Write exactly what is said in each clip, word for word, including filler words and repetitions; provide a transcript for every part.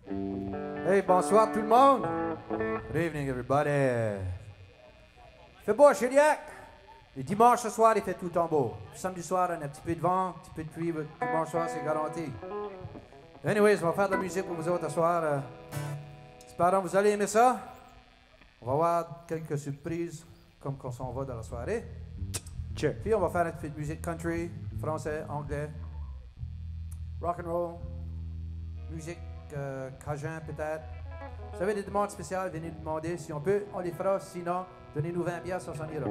Hey, bonsoir tout le monde. Good evening, everybody. Il fait beau à Shediac. Le dimanche ce soir, il fait tout en beau. Samedi soir, on a un petit peu de vent, un petit peu de pluie. Le dimanche soir, c'est garanti. Anyways, on va faire de la musique pour vous autres ce soir. Euh, Espérons que vous allez aimer ça. On va avoir quelques surprises, comme quand on va dans la soirée. Check. Puis on va faire un petit peu de musique country, français, anglais, rock and roll, musique euh, cajun peut-être. Si vous avez des demandes spéciales, venez nous demander. Si on peut, on les fera. Sinon, donnez-nous vingt piastres, on s'en ira.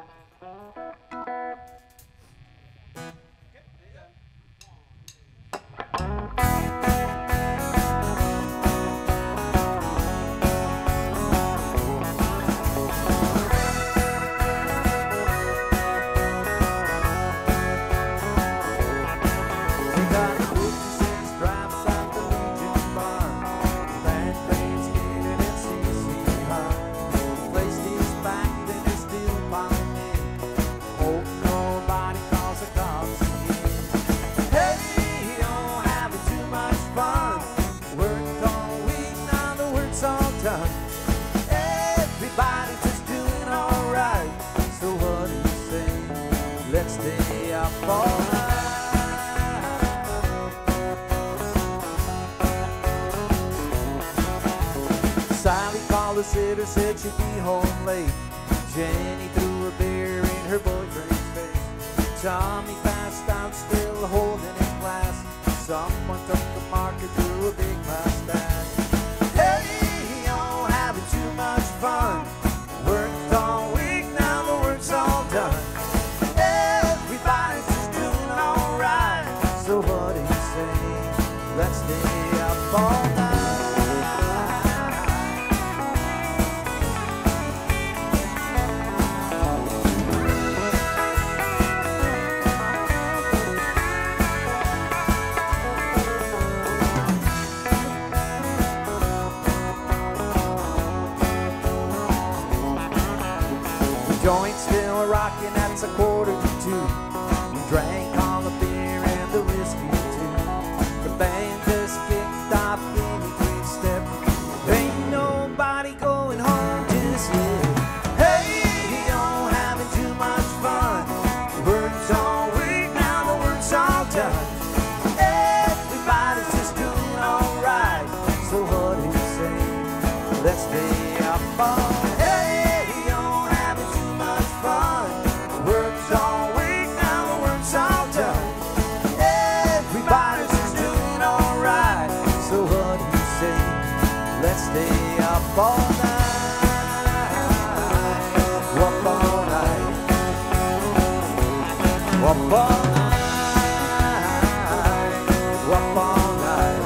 Sitter said she'd be home late. Jenny threw a beer in her boyfriend's face. Tommy passed out, still holding his glass. Someone took the marker, drew a big mustache. Hey, y'all having too much fun. Worked all week, now the work's all done. Everybody's just doing alright. So what do you say? Let's stay up all night. Joint still rocking, that's a quarter to two. Drank all the beer and the whiskey too. The band just kicked off in a three step. Ain't nobody going home just yet. Hey, y'all having too much fun. Work's all week, now the work's all done. Everybody's just doing alright. So what do you say? Let's stay up all night. Stay up all night, up all night, up all night, up all night.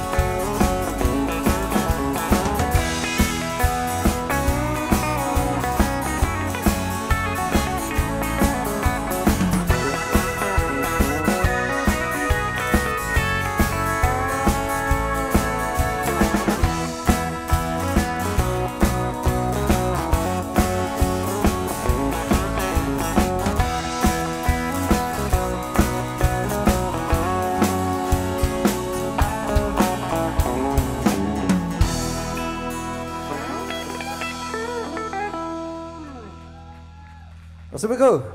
Merci beaucoup.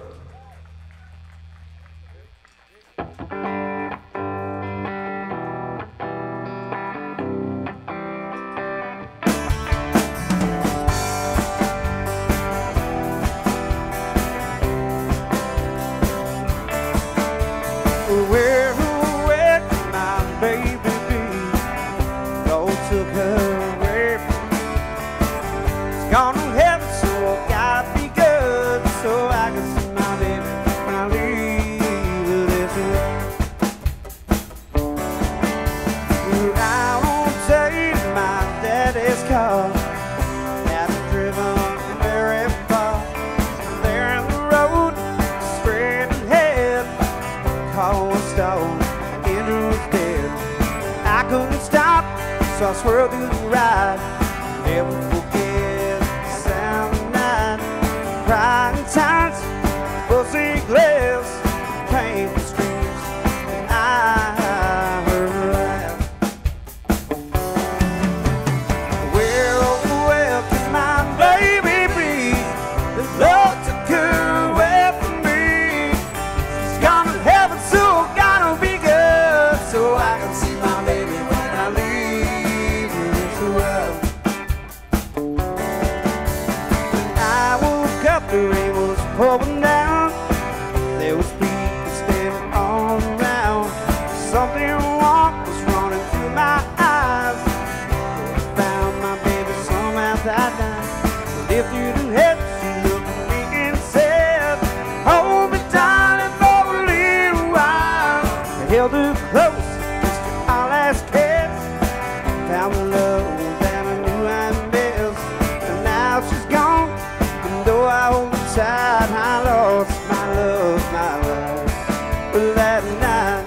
So I swirled through the ride, never forget the sound of night. Crying times, fuzzy glass, came the streets, and I heard her laugh. through the head, she looked at me and said, hold me darling for a little while. I held her close, kissed her our last kiss, found the love that I knew I missed. And now she's gone, and though I hold her tight, I lost my love, my life that night.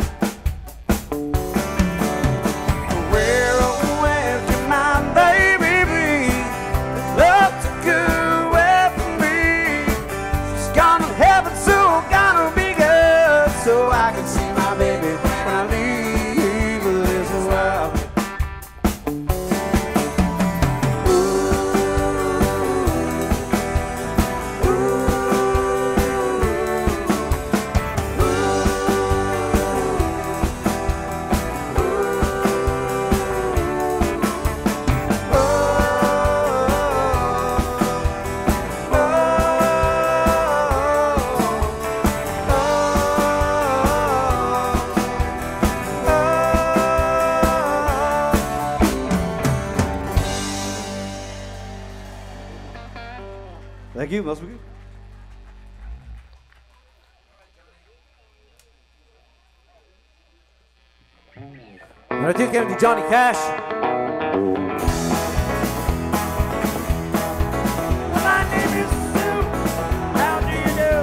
Where oh where's your mind, baby, be? Love to go away from me. She's gone to heaven, so gonna be good, so I can see my baby when I leave this world. Thank you, must be good. And I did get into Johnny Cash. Well, my name is Sue. How do you do?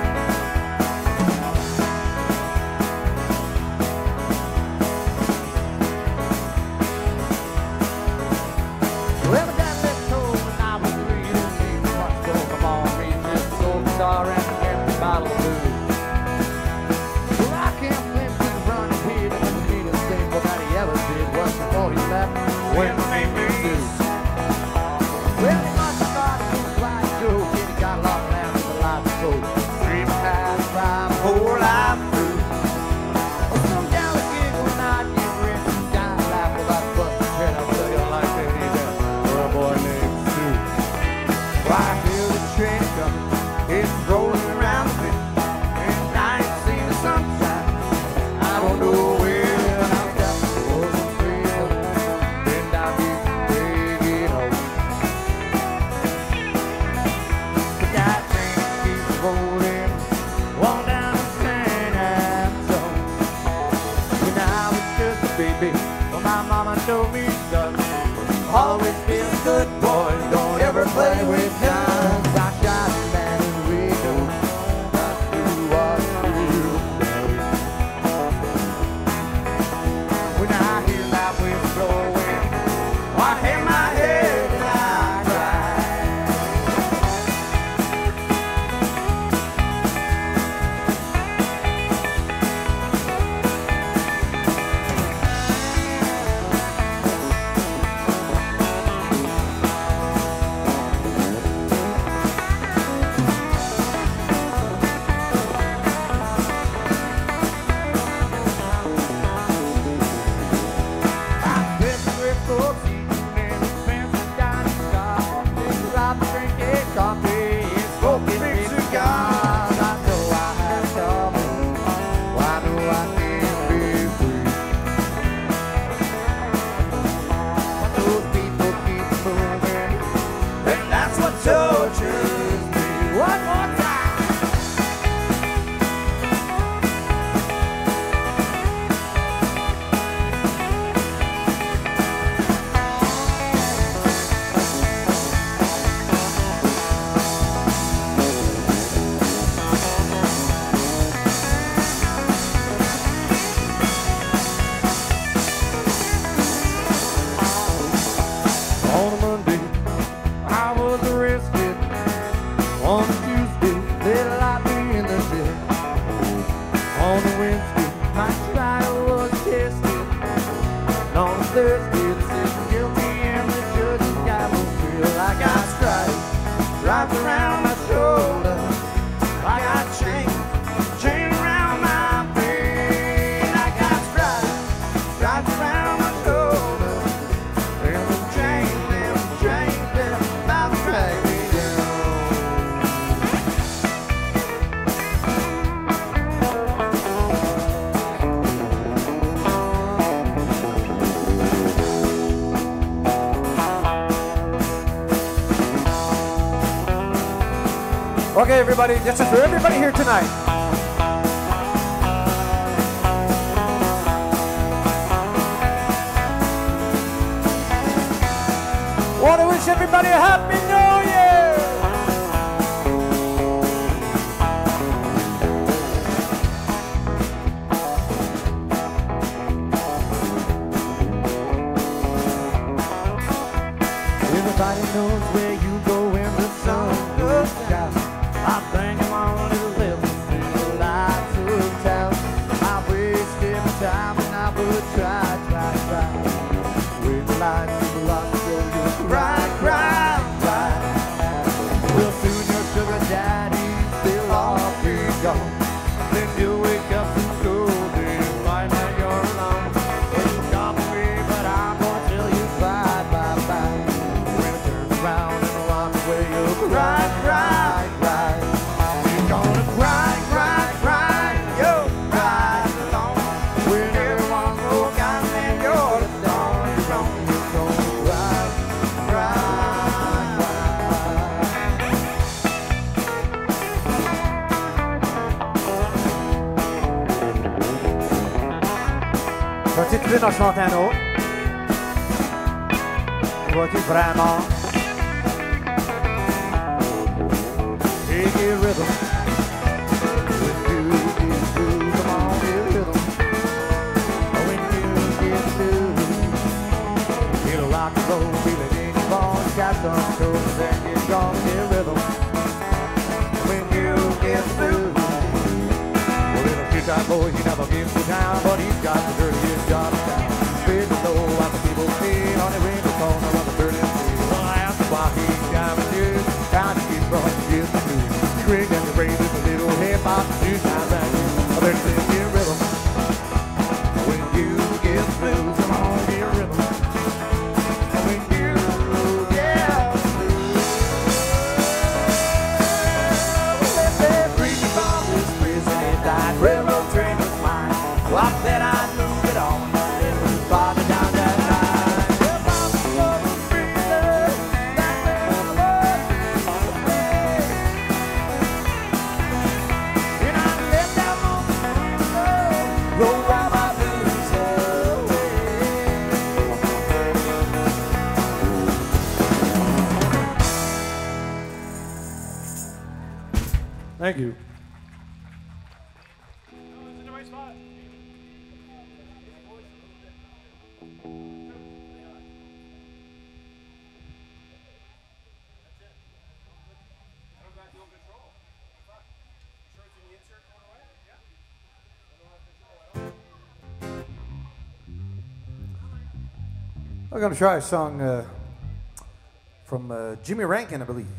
Well, my dad left home when I was three years old. Come on, read this old guitar and an empty bottle of booze. Well, I can't blame to the running head and the neatest thing that he ever did was before he left when he made me do. Well, he must have thought he was like Joe, and he got a lot of land with a lot of coke. Dream past five, whole life through. Well, some down the gig when I get rich and down the laugh about busting head. I'll tell you like that, he's a little boy named Sue. Well, I hear the train coming, it's rolling around the bend, and I ain't seen the sunshine. I don't know where I'm got the road and trail, and I'll be taking home. But that train keeps rolling, all down the San Antonio. When I was just a baby, well, my mama told me, son, always be a good boy, don't ever play with guns. I shot a man in the window, not who was real sorry. When I hear that wind blowing, I hang my head and I cry. Okay, everybody, this is for everybody here tonight. Want to wish everybody a happy new year. Everybody knows where you go when the sun goes down. I think I'm on a level through the lights of town. I wasted my time and I would try, try, try. With the lights of the lost, so you cry, cry, cry. Well, soon your sugar daddy's still all be gone. Then you'll wake up and go and find out you're alone. Well, you got me, but I'm gonna tell you bye, bye, bye. When it turns around and walk away, you'll cry, cry, cry. You're gonna cry, cry, cry, you'll cry alone. When everyone's broke out and you're the star, you're wrong, you're gonna cry, cry, vas-tu te dire en chanter un autre? Vois-tu vraiment? Take your rhythm. When you get through, come on, get rhythm. When you get through, feel rock and roll, feel it in your bones. Got some toes and you're gonna get rhythm. When you get through, well, little two-time boy, he never gives you time, but he's got the dirtiest job in town. Spit the low out the people's feet on every corner of the dirty street. Well, I asked him why he's driving you, trying to keep from you. String and the braid with a little hip hop, two times back. I better say, get rhythm. When you get through, come on, get rhythm. When you get through, let that bring me from this prison and that railroad train was mine. Well, I bet I'd move it on a little farther down that line. Well, I'm so free, love, that railroad train was mine. And I left that moment to go by my blues away. Thank you. I'm going to try a song uh, from uh, Jimmy Rankin, I believe.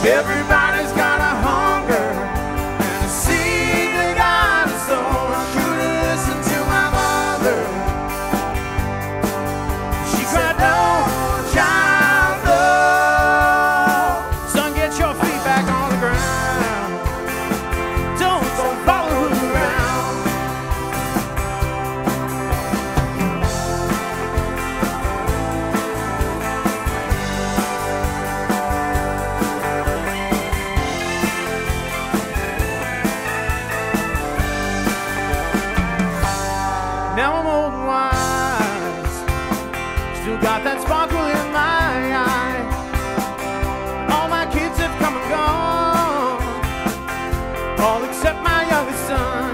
Everybody's got a hunger and a seed they gotta sow. I couldn't listen to my mother. She cried, no, child, no. Son, get your feet back on the ground. Don't go follow around. Now I'm old and wise, still got that sparkle in my eye. All my kids have come and gone, all except my youngest son.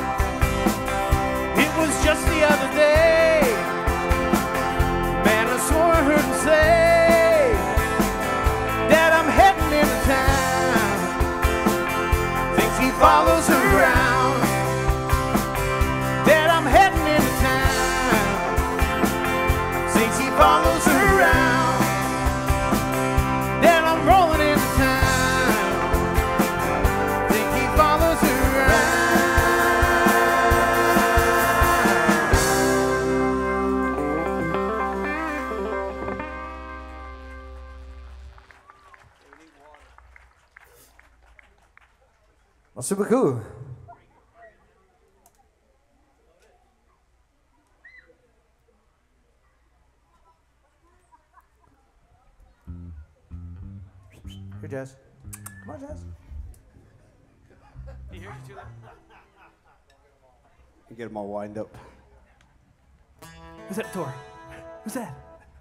It was just the other day, man, I swore I heard him say, Dad, I'm heading into town. Thinks he follows around. Dad, I'm heading into town. Thinks he follows around. Dad, I'm rolling into town. Think he follows around. Merci beaucoup. Here, Jazz. Come on, Jazz. You hear you two there? You get them all wind up. Who's that door? Who's that?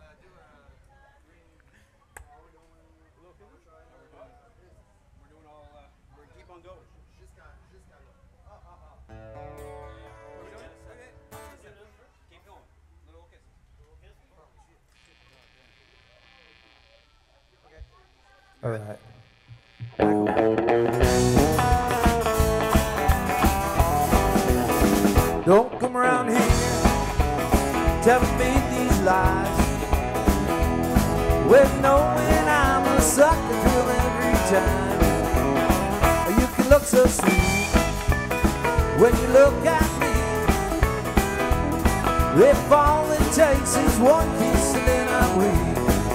All right. Don't come around here telling me these lies, with knowing I'm a sucker till every time. You can look so sweet when you look at me. If all it takes is one kiss and then I'm weak.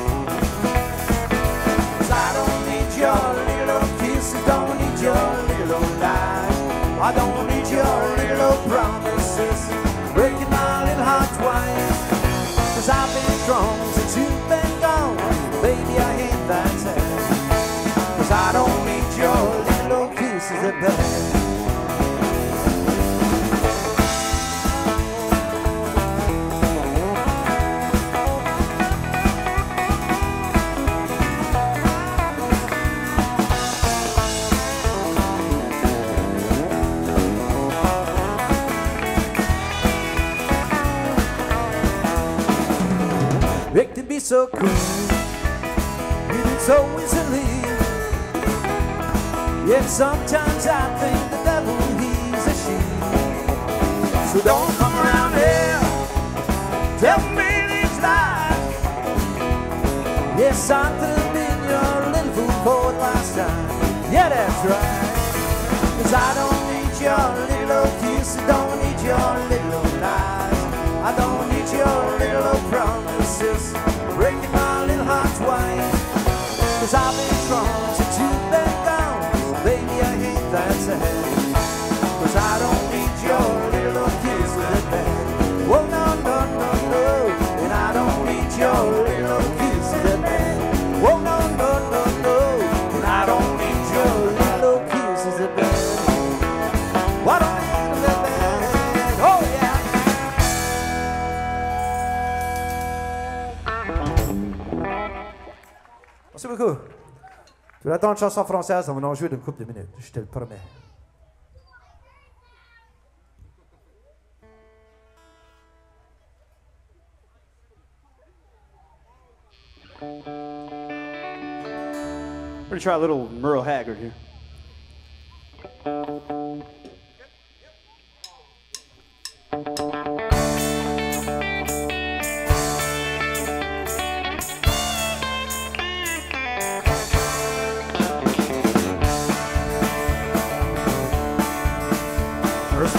I don't need your little kisses, don't need your little lies. I don't need your little promises, breaking my little heart twice. Cause I've been strong since you've been gone, baby, I hate that sad. Cause I don't need your little kisses at best. It can be so cool, you do so easily. Yet sometimes I think the devil, he's a she. So don't come around here, tell me these lies. Yes, I could have been your little fool for the last time. Yeah, that's right. Cause I don't need your little kisses, don't need your little lies. I don't need your little promises, breaking my little heart twice. Cause I've been strong since you've been gone, baby, I hate that sad. Cause I don't need your little kisses at bed. Oh no, no, no, no. And I don't need your little kisses at bed. Oh no, no, no, no. And I don't need your little kisses at bed. Why don't you need them at bed? Oh yeah. Merci beaucoup. Tu vas attendre une chanson française, on va en jouer d'une couple de minutes, je te le promets. We're gonna try a little Merle Haggard here.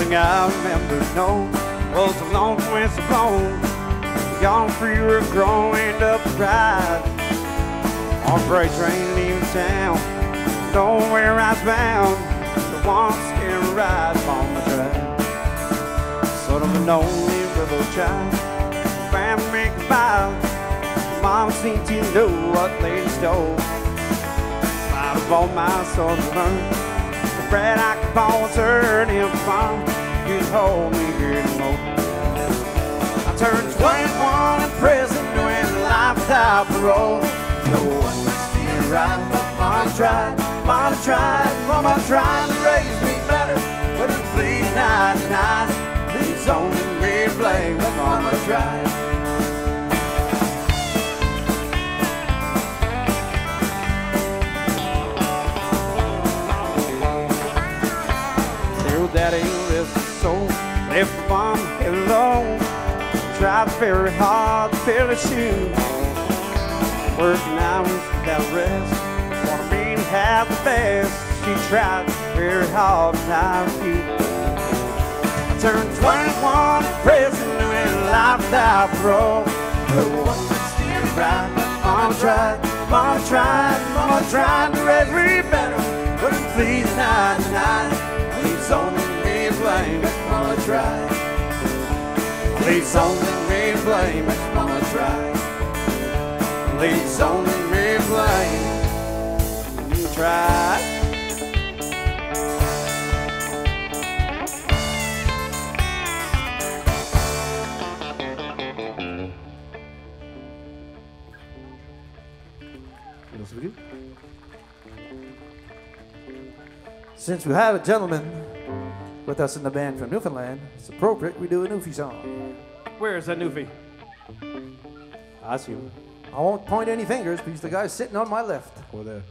thing I remember, no, was the long whistle blown. Gone free river growing up the ride. On freight train leaving town, know where I was bound. The one scared ride on the track. Sort of an only rebel child, family make a vow. Mama seemed to know what lay in store. Out of all my sons to learn, the bread I could always earn him from. You'd hold me here no more. I turned twenty-one in prison, doing life without parole. No one was steering right, but Mama tried, Mama tried, Mama tried to raise me better. But please, night, night, please only me blame, but Mama tried. Daddy left his soul, left mom alone. Tried very hard to fill his shoes, working hours without rest. Wanted me to have the best. She tried very hard and I refused. I turned twenty-one in prison, doing life without parole. No one could steer me right. Mama tried, Mama tried, Mama tried to raise me better. But please, night, night, please only me blame if Mama tried. Please only me blame if Mama tried. Please only me blame if you tried. What else we do? Since we have a gentleman with us in the band from Newfoundland, it's appropriate we do a Newfie song. Where is that Newfie? I see him. I won't point any fingers because the guy's sitting on my left. Over there.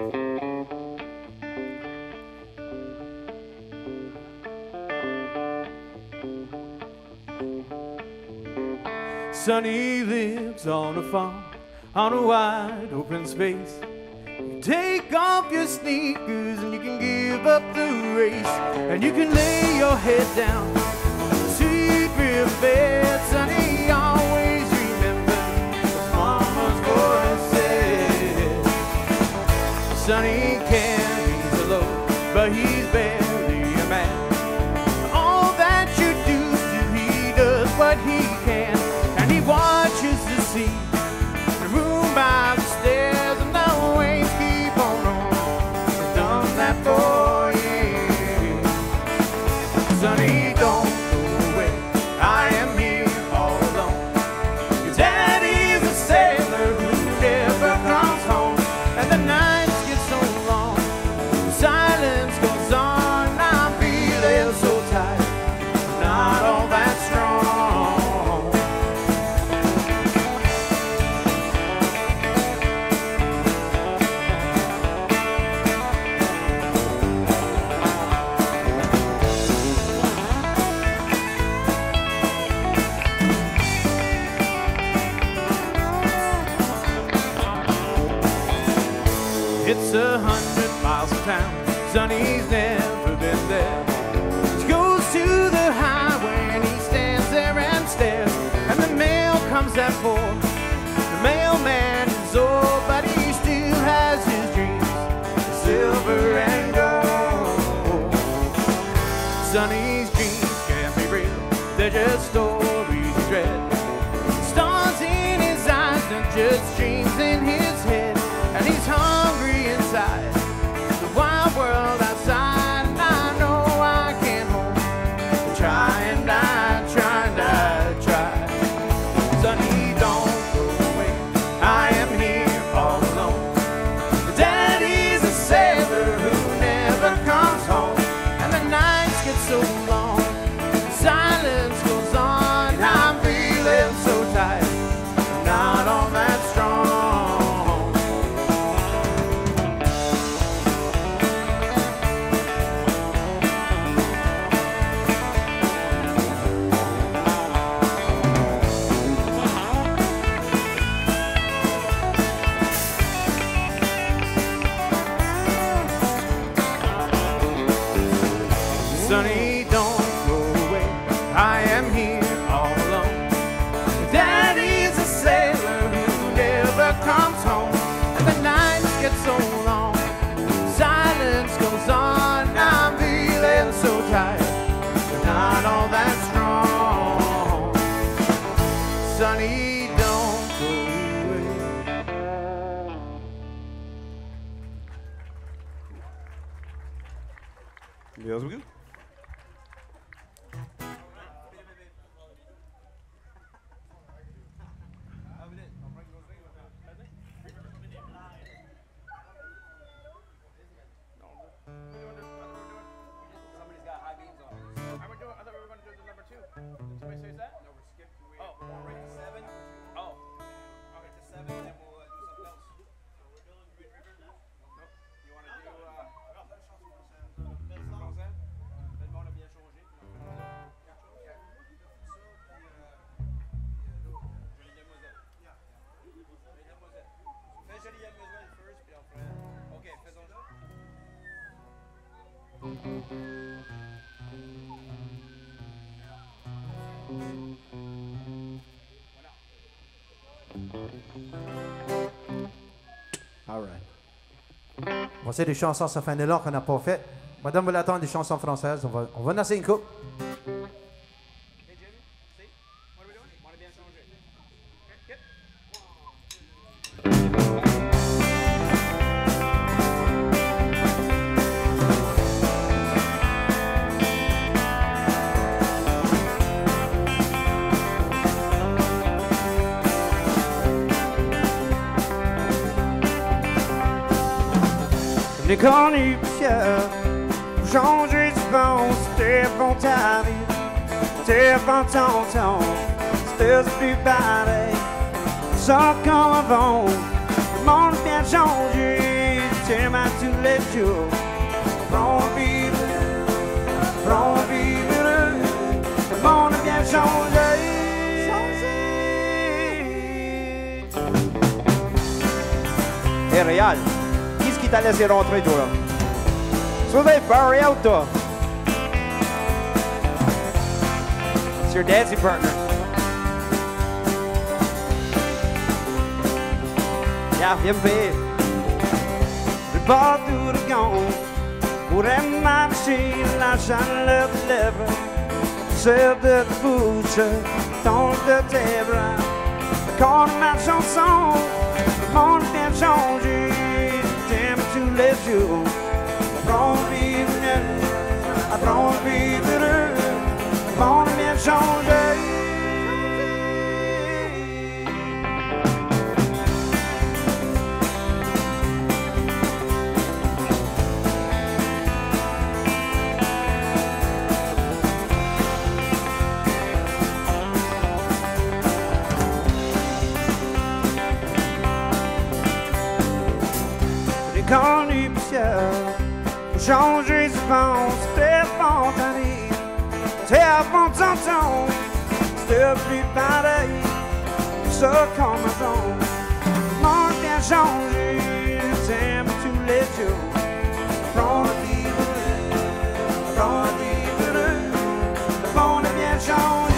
Sonny lives on a farm, on a wide open space. You take off your sneakers and you can give up the race, and you can lay your head down on the secret bed. Sonny always remembers what Mama's voice said. Sonny carries a load, but he's barely a man. All that you do, do he does what he can, and he watches the sea, the room by the stairs, and the waves keep on rolling. He's done that for years. Sonny, don't go away, I am here all alone. Your daddy's a sailor who never comes home, and the nights get so long, the silence goes on, and I'm feeling so tired, not all that strong. It's a hundred miles of town, Sonny's never been there. He goes to the highway and he stands there and stares, and the mail comes at four. The mailman is old, but he still has his dreams, silver and gold. Sonny's dreams can't be real, they're just stories he read. Stars in his eyes and just dreams in his head, and he's hungry inside the wild world outside, and I know I can't hold. Try and I try and I try. Sonny, don't go away, I am here all alone. Your daddy's a sailor who never comes home, and the nights get so long, the silence goes on, and I'm feeling so tired, not all that strong. Sonny, don't go Yes, we go. All right. On va essayer des chansons sur fin de l'an qu'on n'a pas fait. Madame veut attendre des chansons françaises. On va, on va en essayer une coupe. J'ai connu Pierre, pour changer de fond, c'était bon ta vie, c'était bon ton ton, c'était plus pareil, sans comme avant, le monde a bien changé, t'aimes à tous les jours, prends vivre, prends vivre, le monde a bien changé, changé. Hey Réal, qui t'a laissé rentrer, toi, là? Sauve Barry out, toi! It's your dancing partner. Yeah, viens me payer. Le bord du regard, pour marcher, la chaleur de lèvres, celle de ta bouche, ton de tes bras. Quand ma chanson, le monde vient changer. Tous les jours, apprends à vivre, apprends à vivre, apprends à bien changer. Connu Pierre, pour changer ce vent, c'était spontané, c'était avant ton temps, c'était plus pareil, ça comme avant, le monde bien changé, t'aimes tous les jours, apprends à vivre, apprends à vivre, le monde a bien changé.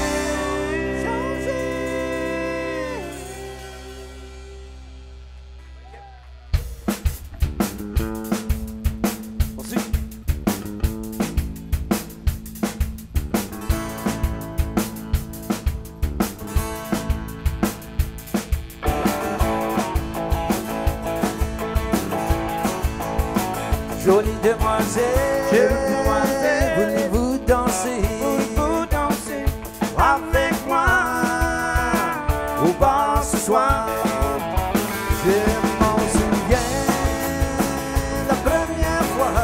Jolie demoiselle, Jolie demoiselle, voulez-vous danser, voulez-vous danser avec moi au bar ce soir? Je m'en souviens la première fois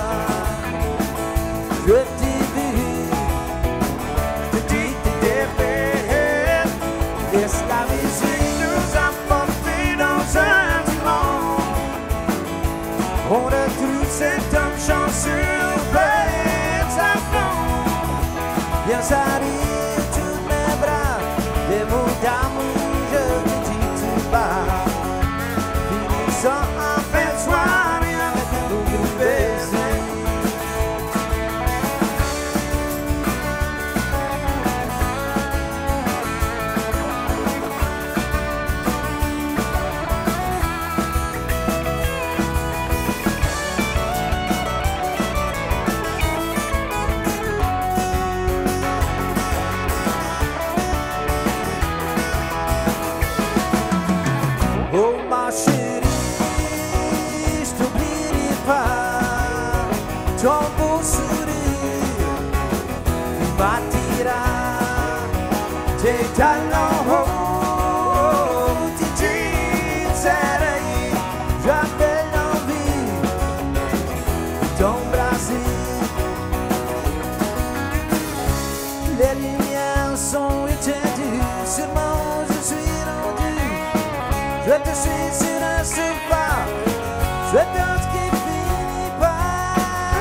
je t'ai vu, je t'ai t'étais belle, laisse la musique nous a portés dans un dimanche. On retrouve cet homme chanceux près de sa femme. Viens s'arriver tous mes bras, des mots d'amour je te dis tout bas. Finissant en fin de soirée avec un beau baiser. Oh ma chérie, je t'oublierai pas, ton beau sourire partirà, ti talons hauts, ti trincerai, j'avais l'envie d'embrasser. Les lumières sont éteintes, seulement je suis rendu, je te suis sur un sofa, je danse qui finit pas.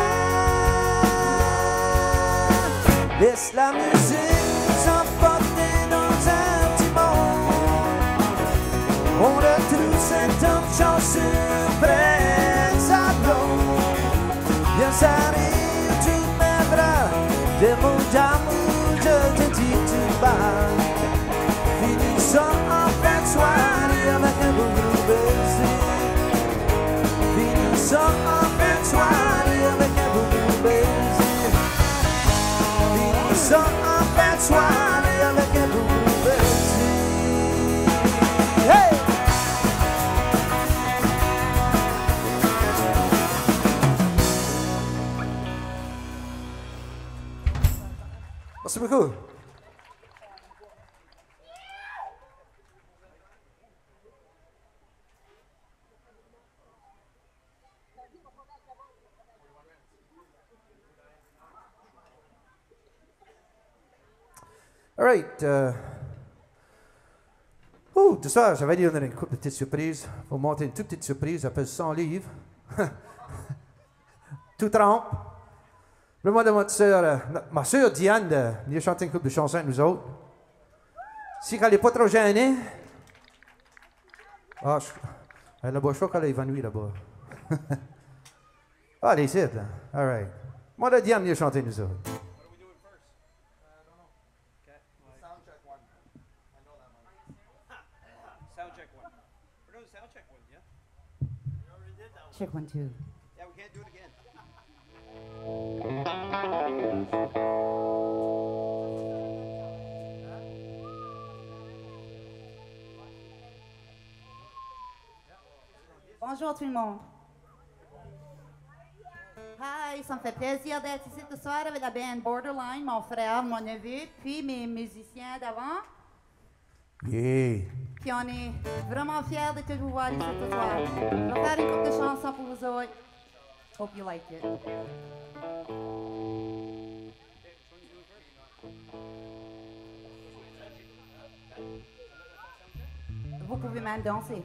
Laisse la musique s'emporter dans un petit monde. On retrouve cet homme chanceux près de sa blonde. Viens s'arrive tous mes bras, des mots d'amour, je te dis tout bas. Finissons en fin de soirée avec un beau gros baiser. Finissons en fin de soirée avec un beau gros baiser. Finissons en fin de soirée avec un beau gros baiser. Hey! Merci beaucoup. All right. Uh, oh, ce soir, j'avais dit qu'on avait une couple de petites surprises. Faut monter une toute petite surprise, ça pèse cent livres. Tout trempe. Le mois de votre soeur, euh, ma soeur Diane, euh, vient chanter une couple de chansons avec nous autres. Si elle n'est pas trop gênée. Ah, je, elle a beau choix qu'elle est évanouie là-bas. Ah, elle est ici, là. All right. Moi, de Diane vient chanter nous autres. Check one, two. Yeah, we can't do it again. Bonjour tout le monde. Hi, ça me fait plaisir d'être ici ce soir avec la band Borderline, mon frère, mon neveu, puis mes musiciens d'avant. Yeah. Puis on est vraiment fiers de tous vous voir ici ce soir. On va faire une couple de chansons pour vous autres. Hope you like it. Vous pouvez même danser.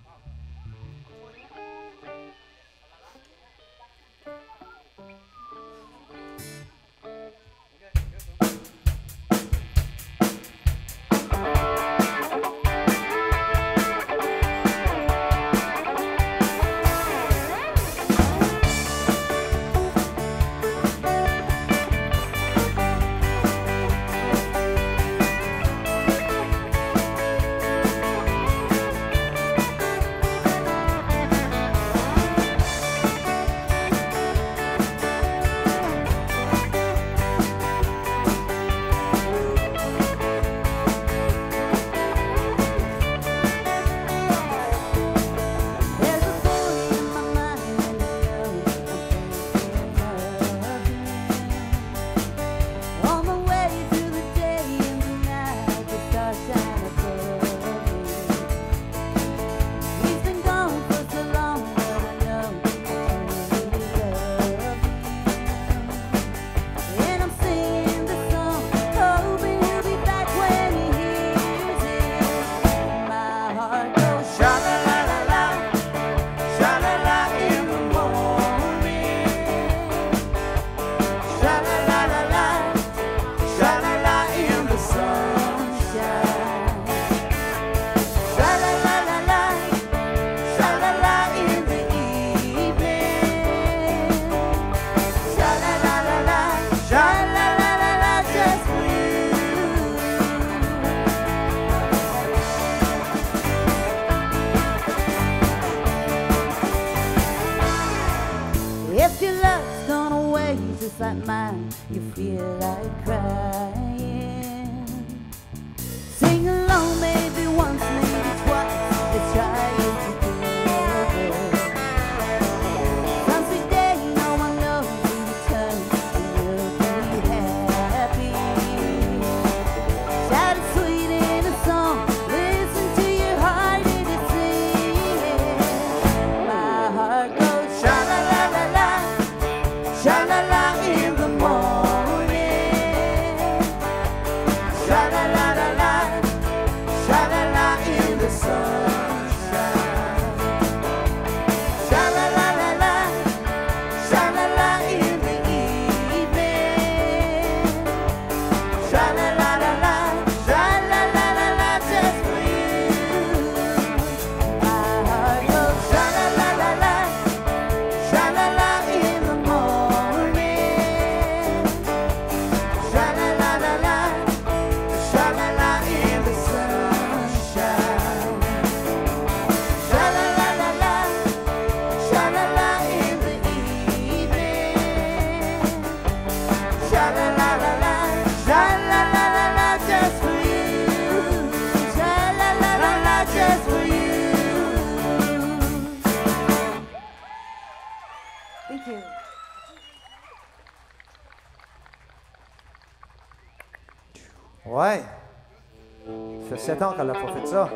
like mine, you feel like crying. Sing along maybe once, maybe twice, let's try it together. Some sweet day, no one knows in return, and you'll be happy. Ouais. Ça fait sept ans qu'elle n'a pas fait ça.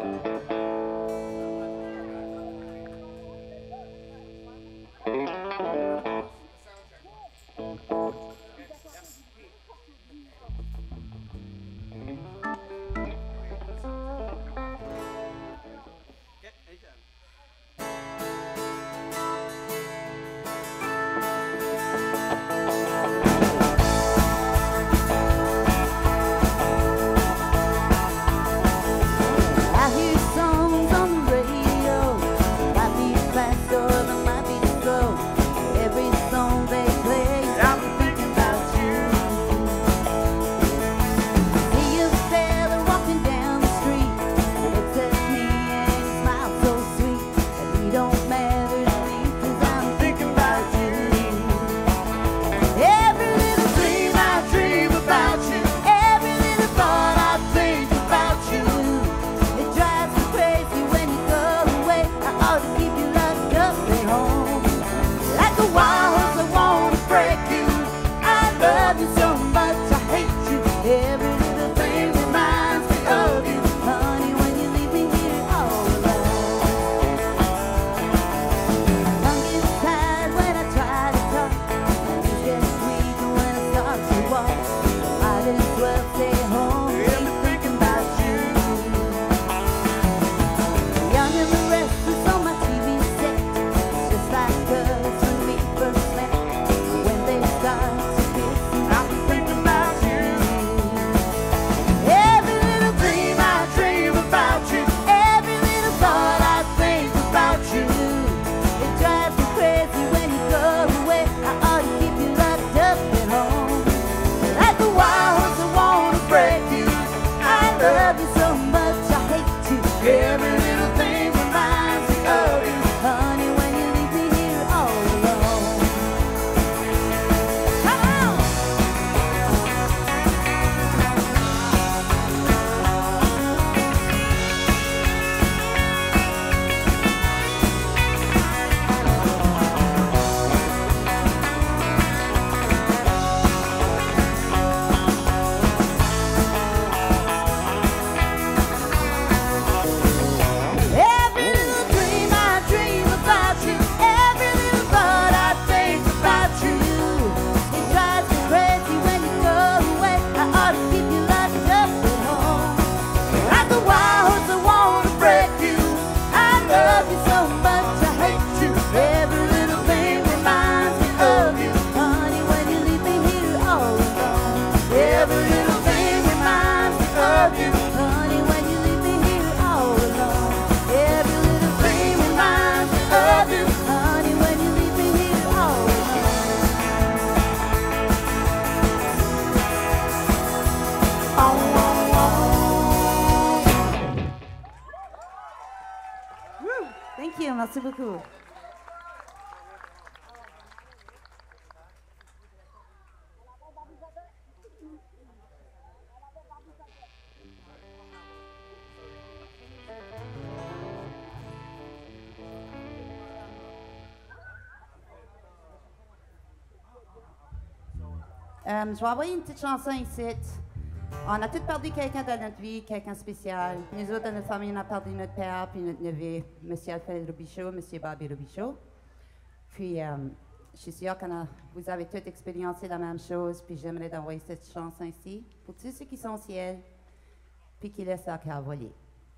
Merci beaucoup. Euh, je vais envoyer une petite chanson ici. On a tous perdu quelqu'un dans notre vie, quelqu'un spécial. Nous autres, dans notre famille, on a perdu notre père puis notre neveu, M. Alfred Robichaud, M. Bobby Robichaud. Puis, euh, je suis sûre que vous avez tous expériencé la même chose, puis j'aimerais d'envoyer cette chanson ici pour tous ceux qui sont au ciel, puis qui laissent leur cœur voler.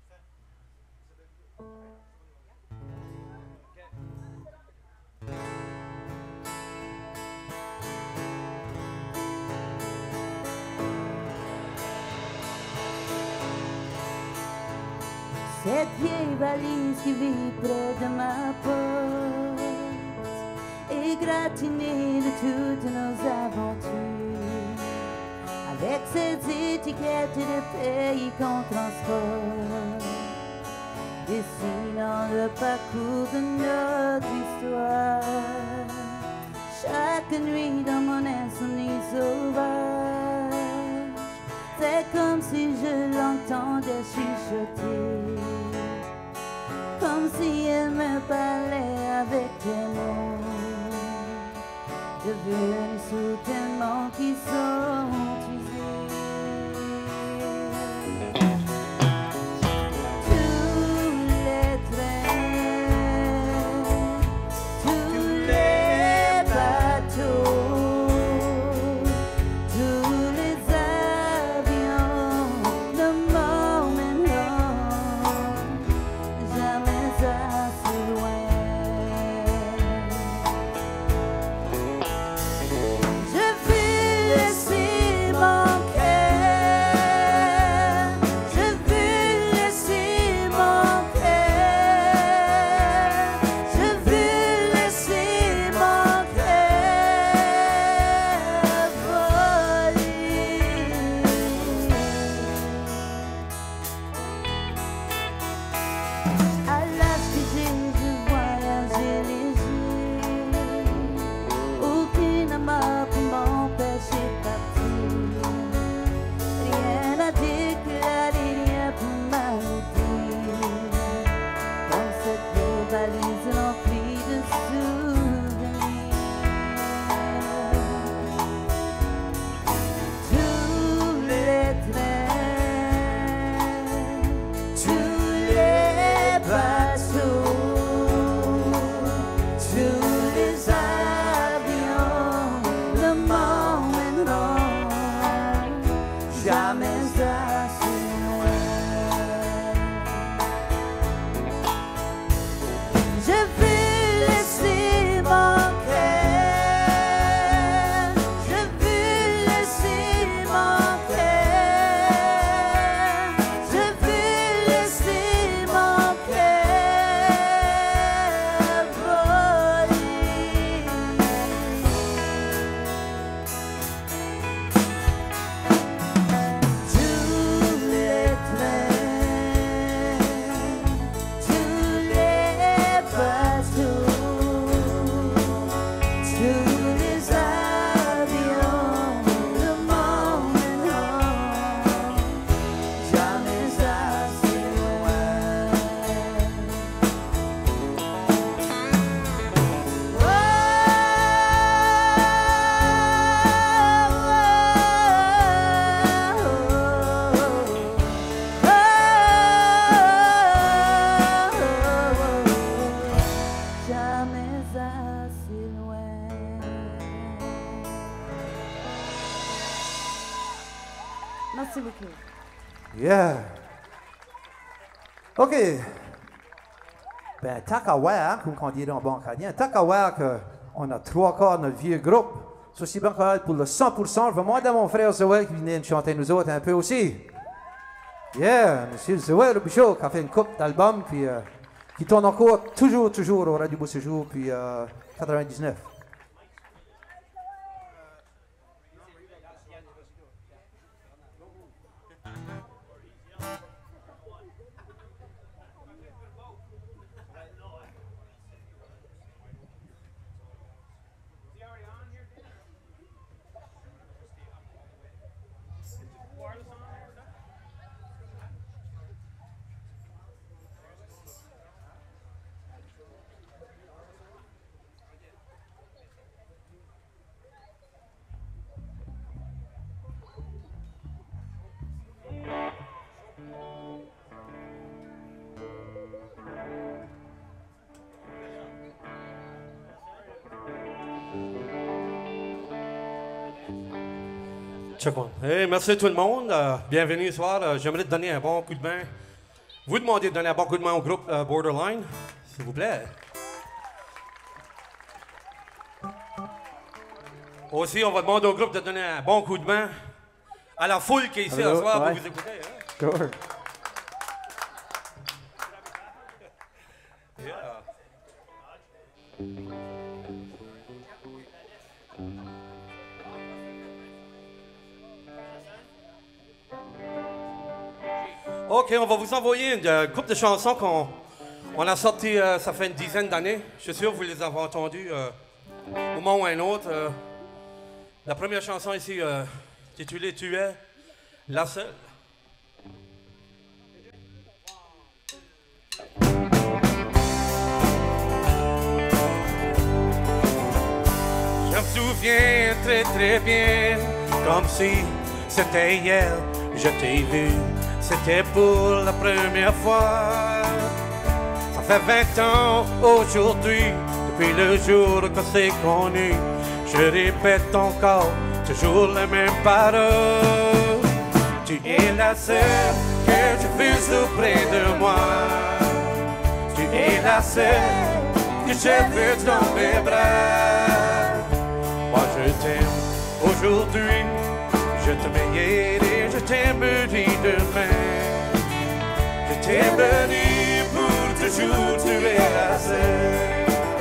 Cette vieille valise qui vit près de ma porte est gratinée de toutes nos aventures, avec ces étiquettes de pays qu'on transporte, dessinant le parcours de notre histoire. Chaque nuit dans mon insomnie sauvage, c'est comme si je l'entendais chuchoter, comme si elle me parlait avec des mots devenus soudainement qui sont usés. Merci beaucoup. Yeah. OK. Ben, tant qu'à voir, comme on dirait en bon acadien, tant qu'à voir qu'on a trois quarts de notre vieux groupe, ceci bien correct pour le cent pour cent, je vais demander à mon frère Zoé qui venait nous chanter nous autres un peu aussi. Yeah, monsieur Zoé Robichaud qui a fait une coupe d'albums, puis euh, qui tourne encore toujours, toujours au Radio Beau Séjour, puis euh, quatre-vingt-dix-neuf. Hey, merci tout le monde. Euh, bienvenue ce soir. Euh, J'aimerais te donner un bon coup de main. Vous demandez de donner un bon coup de main au groupe euh, Borderline, s'il vous plaît. Aussi, on va demander au groupe de donner un bon coup de main à la foule qui est ici ce soir ouais. pour vous écouter. Hein? Sure. Yeah. OK, on va vous envoyer une euh, couple de chansons qu'on on a sorties, euh, ça fait une dizaine d'années. Je suis sûr que vous les avez entendues euh, au moment ou un autre. Euh, la première chanson ici, euh, titulée « Tu es la seule ». Je me souviens très très bien, comme si c'était hier, je t'ai vu. C'était pour la première fois. Ça fait vingt ans aujourd'hui, depuis le jour qu'on s'est connus. Je répète encore, toujours les mêmes paroles. Tu es la seule que je veux auprès de moi. Tu es la seule que je veux dans mes bras. Moi je t'aime aujourd'hui, je t'aimerai et je t'aimerai demain. Je t'aimerai pour toujours, tu es la seule.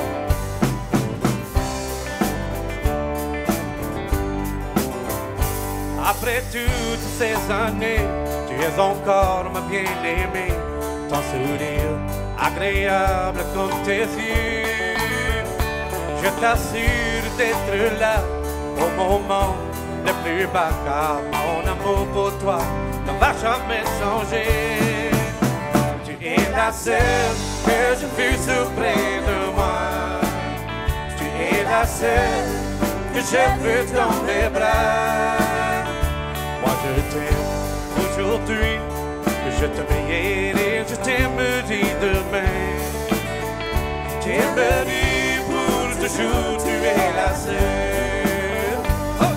Après toutes ces années, tu es encore ma bien-aimée. Ton sourire agréable comme tes yeux. Je t'assure d'être là au moment le plus bas, car mon amour pour toi ne va jamais changer. Tu es la seule que je veux auprès de moi. Tu es la seule que je veux dans mes bras. Moi je t'aime aujourd'hui, je t'aimerai et je t'aimerai demain. Je t'aimerai pour toujours, tu es la seule. Oh!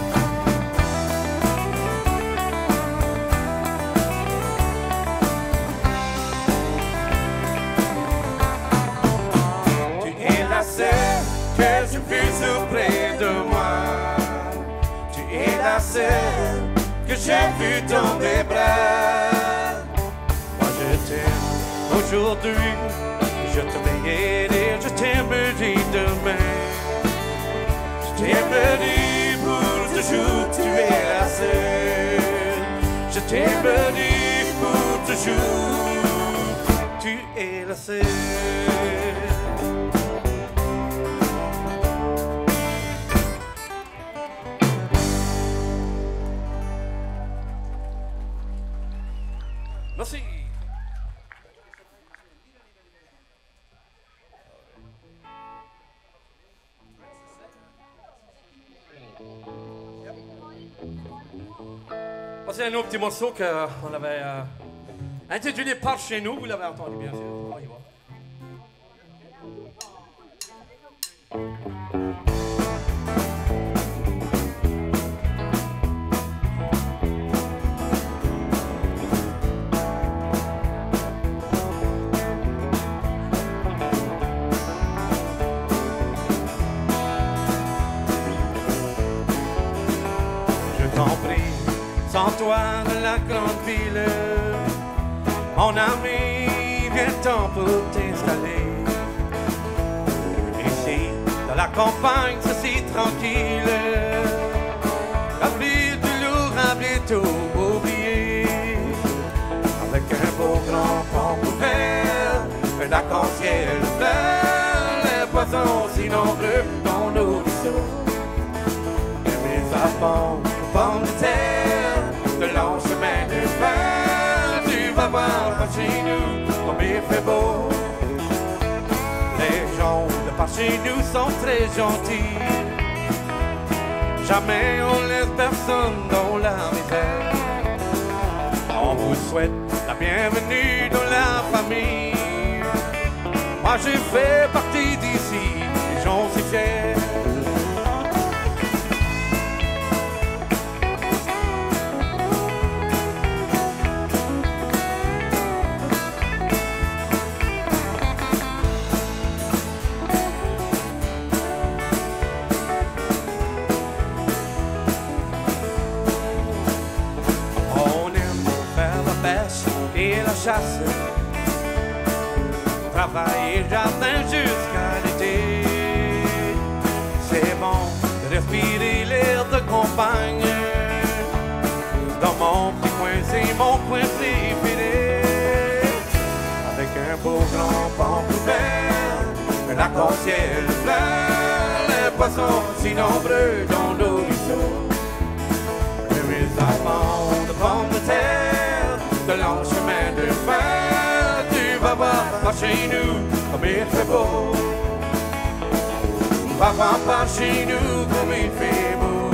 Tu es la seule que je veux auprès de moi. Tu es la seule que j'ai vu dans mes bras. Moi je t'aime aujourd'hui, je t'aimerai et je t'aimerai demain. Je t'aimerai pour toujours, tu es la seule. Je t'aimerai pour toujours, tu es la seule. Merci. C'est un autre petit morceau qu'on avait euh, intitulé Par chez nous, vous l'avez entendu bien sûr. On va y voir. t'en prie, sans toi de la grande ville, mon ami, viens-t'en pour t'installer. Ici, dans la campagne, c'est si tranquille, la ville du loup a bientôt oublié. Avec un beau grand pont ouvert, un arc-en-ciel vert, les poissons si nombreux dans nos ruisseaux. Et mes enfants, pommes de terre, de longs chemins de fer, tu vas voir par chez nous comme il fait beau. Les gens de par chez nous sont très gentils, jamais on laisse personne dans la misère. On vous souhaite la bienvenue dans la famille. Moi je fais partie d'ici, et j'en suis fier. Et la chasse, travailler jardin jusqu'à l'été. C'est bon de respirer l'air de campagne. Dans mon petit coin, c'est mon coin préféré. Avec un beau grand pont ouvert, un arc-en-ciel plein, les poissons si nombreux dans nos ruisseaux. Et mes enfants de pommes de terre, de longs chemins de fer, tu vas voir par chez nous comme il fait beau. Tu vas voir par chez nous comme il fait beau.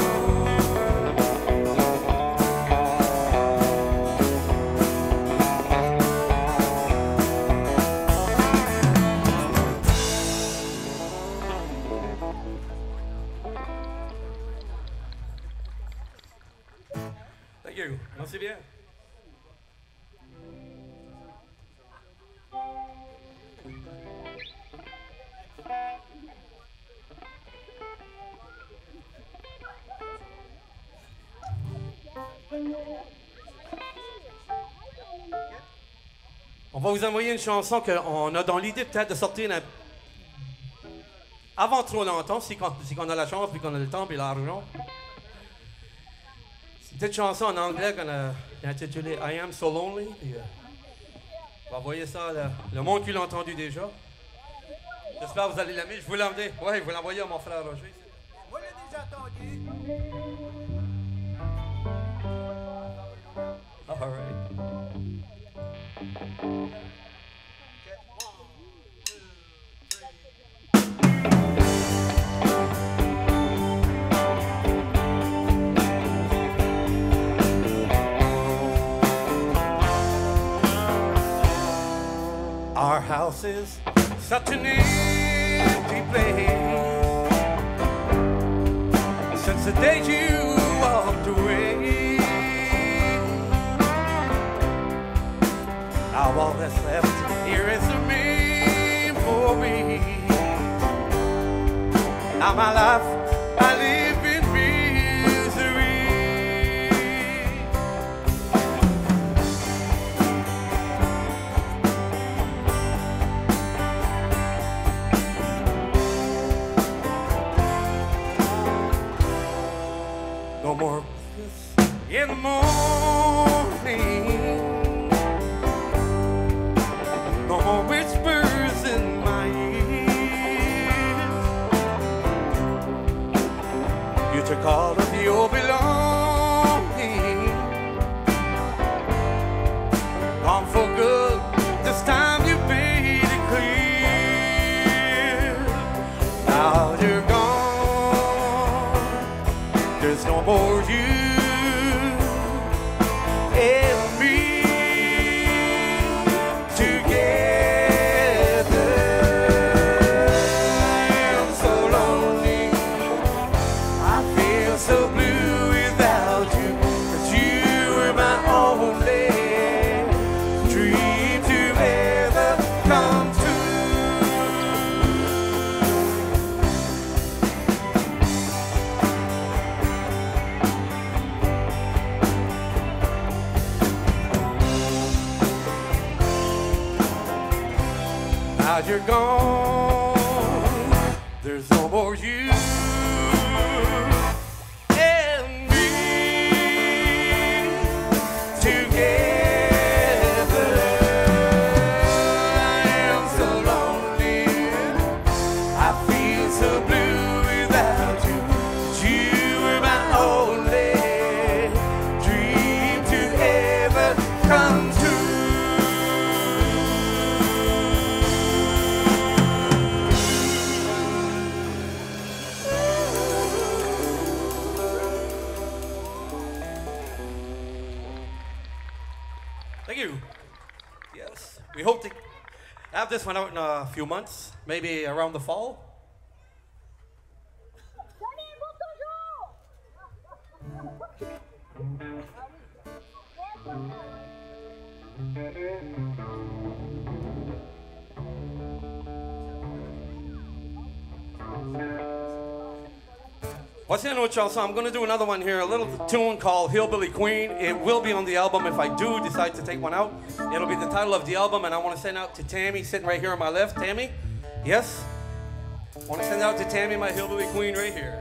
Thank you. Merci bien. On va vous envoyer une chanson qu'on a dans l'idée peut-être de sortir un... avant trop longtemps, si qu'on si qu'on a la chance, puis qu'on a le temps et l'argent. C'est une petite chanson en anglais qu'on a intitulée I Am So Lonely. Puis, euh, on va envoyer ça à le, le monde qui l'a entendu déjà. J'espère que vous allez l'aimer. Je vous l'envoie. Ouais, je vous l'envoyer à mon frère Roger. Moi, j'ai déjà entendu. All right. Our house is such an empty place since the day you walked away. Now all that's left here is a mean for me. Now my life I live in misery. No more in the morning, no more whispers in my ears. You took all of your belongings, gone for good. This time you made it clear. Now you're gone, there's no more you and me together. I'm so lonely, I feel so blue without you, 'cause you were my only dream to ever come true. you're gone, there's no more you and me together. I am so lonely, I feel so blue without you. You were my only dream to ever come true. Thank you. Yes, we hope to have this one out in a few months, maybe around the fall. What's the other chanson? I'm going to do another one here, a little tune called Hillbilly Queen. It will be on the album if I do decide to take one out. It'll be the title of the album, and I want to send out to Tammy, sitting right here on my left. Tammy? Yes? I want to send out to Tammy, my Hillbilly Queen, right here.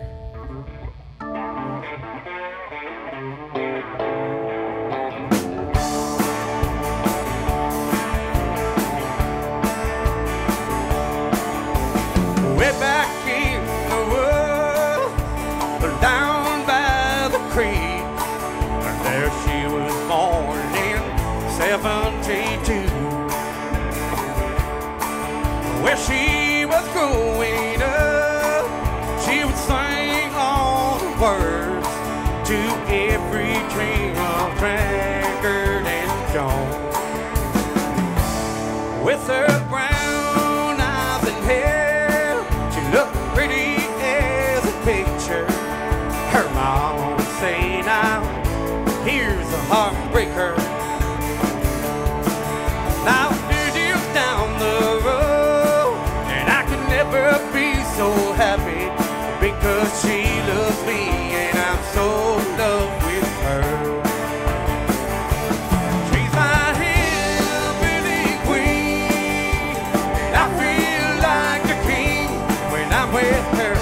Way back in the world, down by the creek, and there she was born in seventy-two. Where she was growing up, she would sing all the words to every dream of Trackard and Jones. With her brown eyes and hair, she looked pretty as a picture. Her mom would say, now, here's a heartbreaker. Now, years down the road, and I could never be so happy because she loves me and I'm so in love with her. She's my hillbilly queen, and I feel like a king when I'm with her.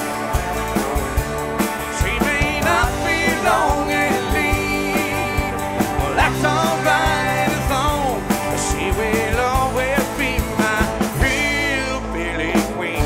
Long and lean, well that's alright as long as she will always be my hillbilly queen.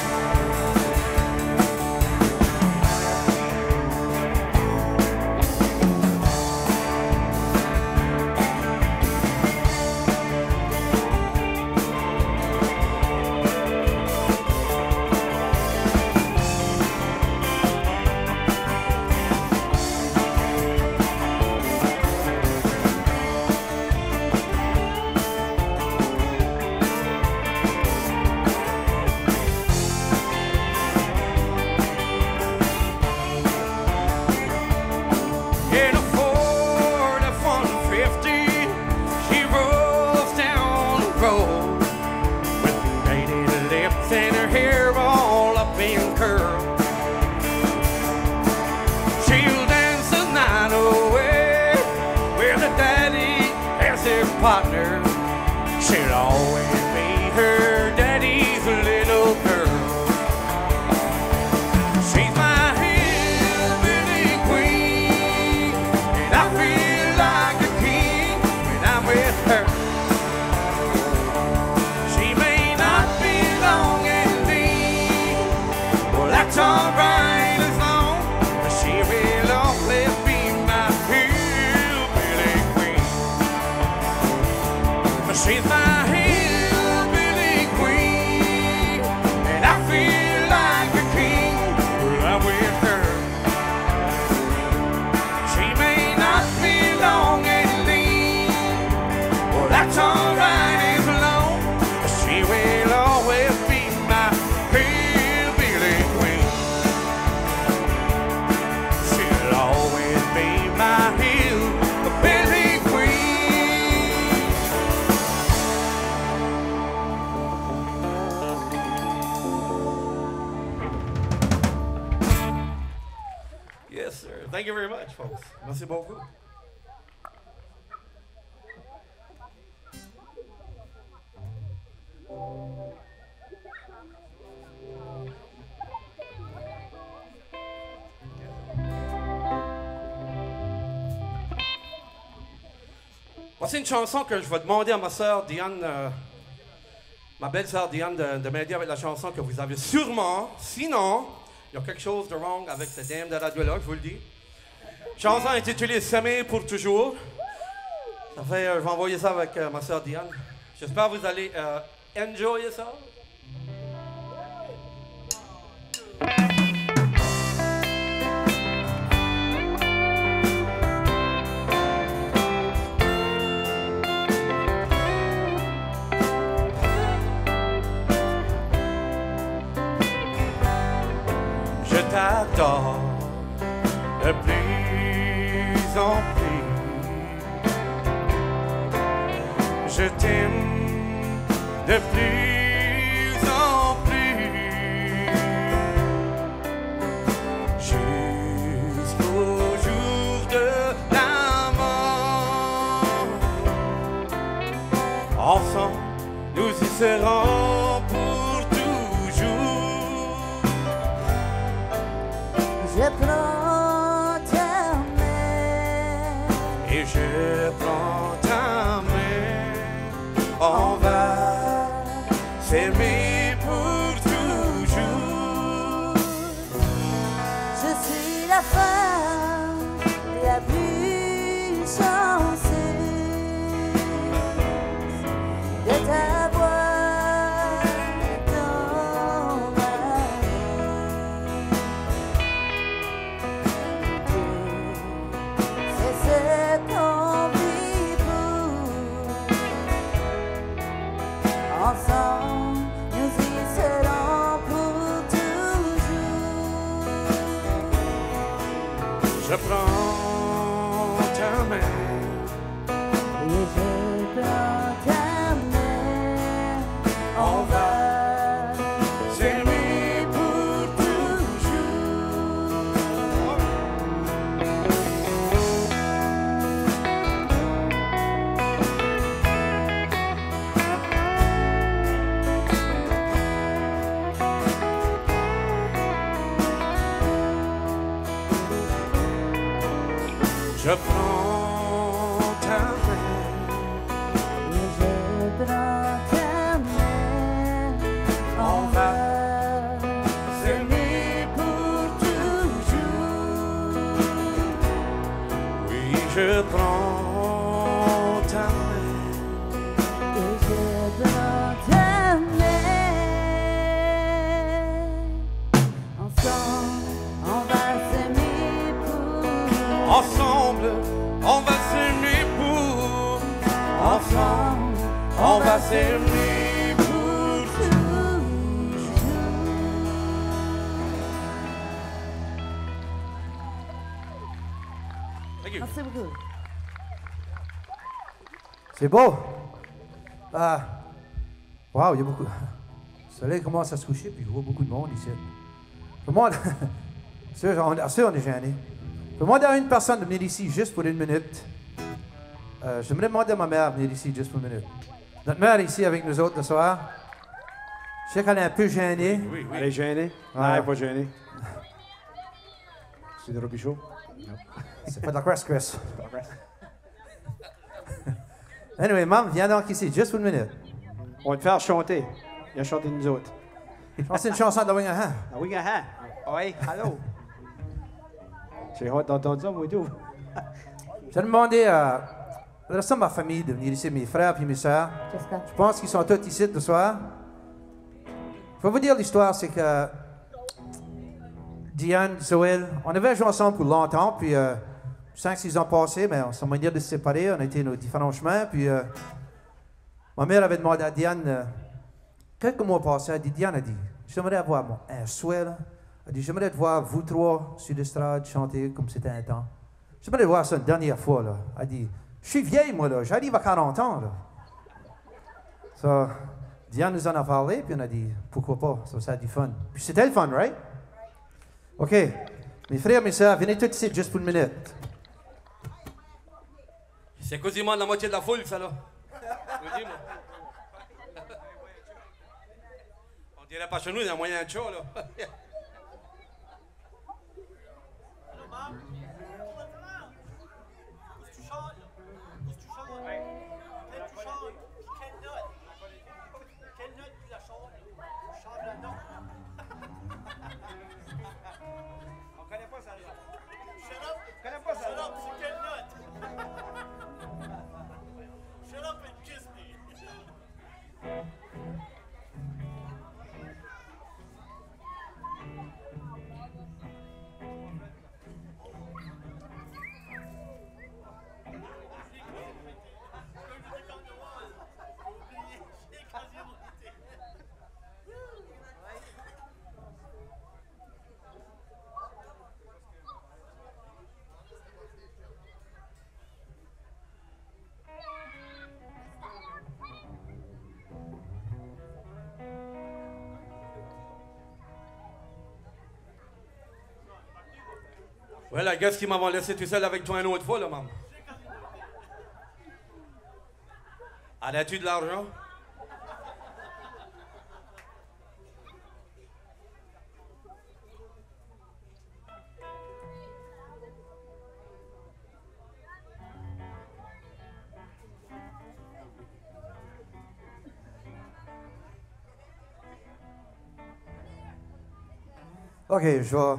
In a Ford F one fifty, she rolls down the road with painted lips and her hair all up in curls. She'll dance the night away with her daddy as her partner. She'll always be her daddy's little girl. She's my hillbilly queen, and I feel like a king when I'm with her. She may not be long and lean, well that's alright as long as she will always be my hillbilly queen. She's my hillbilly queen, and I feel like a king when I'm with her. She may not be long and lean, well that's alright as long as she will always be my hillbilly queen. She'll always be my hillbilly queen. Yes, sir. Thank you very much, folks. Merci beaucoup. Voici une chanson que je vais demander à ma sœur Diane, euh, ma belle sœur Diane, de, de m'aider avec la chanson que vous avez sûrement. Sinon, il y a quelque chose de wrong avec cette dame de radio-là, je vous le dis. Chanson intitulée S'aimer pour toujours. Ça fait, euh, je vais envoyer ça avec euh, ma sœur Diane. J'espère que vous allez euh, enjoyer ça. Je t'adore de plus en plus. Je t'aime de plus en plus. Jusqu'au jour de la mort. Ensemble, nous y serons pour toujours. Je prends ta main Et je prends ta main, on va s'aimer pour toujours. Je suis la femme la plus chanceuse de t'avoir dans ma vie. C'est ce qu'on vit pour. Ensemble, nous y serons pour toujours. Je prends ta main, Et je prends ta main, on on va va s'aimer pour toujours. Je prends ta main, Et je prends ta main, on on va va s'aimer pour toujours. Oui, je prends ta main. Et je prends ta main. Ensemble, on va s'aimer pour. Ensemble, on va s'aimer pour. Ensemble, on va s'aimer pour. Thank you. Merci beaucoup. C'est beau. Ah. Wow, il y a beaucoup. Le soleil commence à se coucher, puis je vois beaucoup de monde ici. Je demande. C'est sûr, on, sûr, on est gêné. Je demande à une personne de venir ici juste pour une minute. Euh, je me demander à ma mère de venir ici juste pour une minute. Notre mère est ici avec nous autres ce soir. Je sais qu'elle est un peu gênée. Oui, oui. Elle est gênée? Ouais. Non, elle n'est pas gênée. C'est de Robichaud? Non. C'est pas de la Crest, Chris. Anyway, maman, viens donc ici, juste pour une minute. On va te faire chanter. Il a chanté nous autres. Je pense que c'est une chanson de Wing a Hand. Ah oui, ah, oui, allô? J'ai hâte d'entendre ça, moi et tout. J'ai demandé à le reste de ma famille de venir ici, mes frères et mes sœurs. Jessica. Je pense qu'ils sont tous ici ce soir. Je vais vous dire l'histoire, c'est que Diane, Zoël, on avait joué ensemble pour longtemps, puis euh, cinq six ans passés, mais on s'est manière de se séparer, on a été nos différents chemins, puis euh, ma mère avait demandé à Diane, euh, quelques mois passés, elle dit, Diane a dit, j'aimerais avoir mon, un souhait, là. Elle dit, j'aimerais te voir, vous trois, sur l'estrade, chanter comme c'était un temps. J'aimerais voir ça une dernière fois, là. Elle dit, je suis vieille, moi, là, j'arrive à quarante ans, là. So, Diane nous en a parlé, puis on a dit, pourquoi pas, ça, ça a du fun. Puis c'était le fun, right? OK. Mes frères, mes sœurs, venez tous ici, juste pour une minute. C'est quasiment la moitié de la foule, ça, là. Je vous dis, moi. dirait pas chez nous, il y a moyen de chaud, là. Ouais, la gueule qui m'avait laissé tout seul avec toi une autre fois, là, maman. As-tu de l'argent? OK, je vais...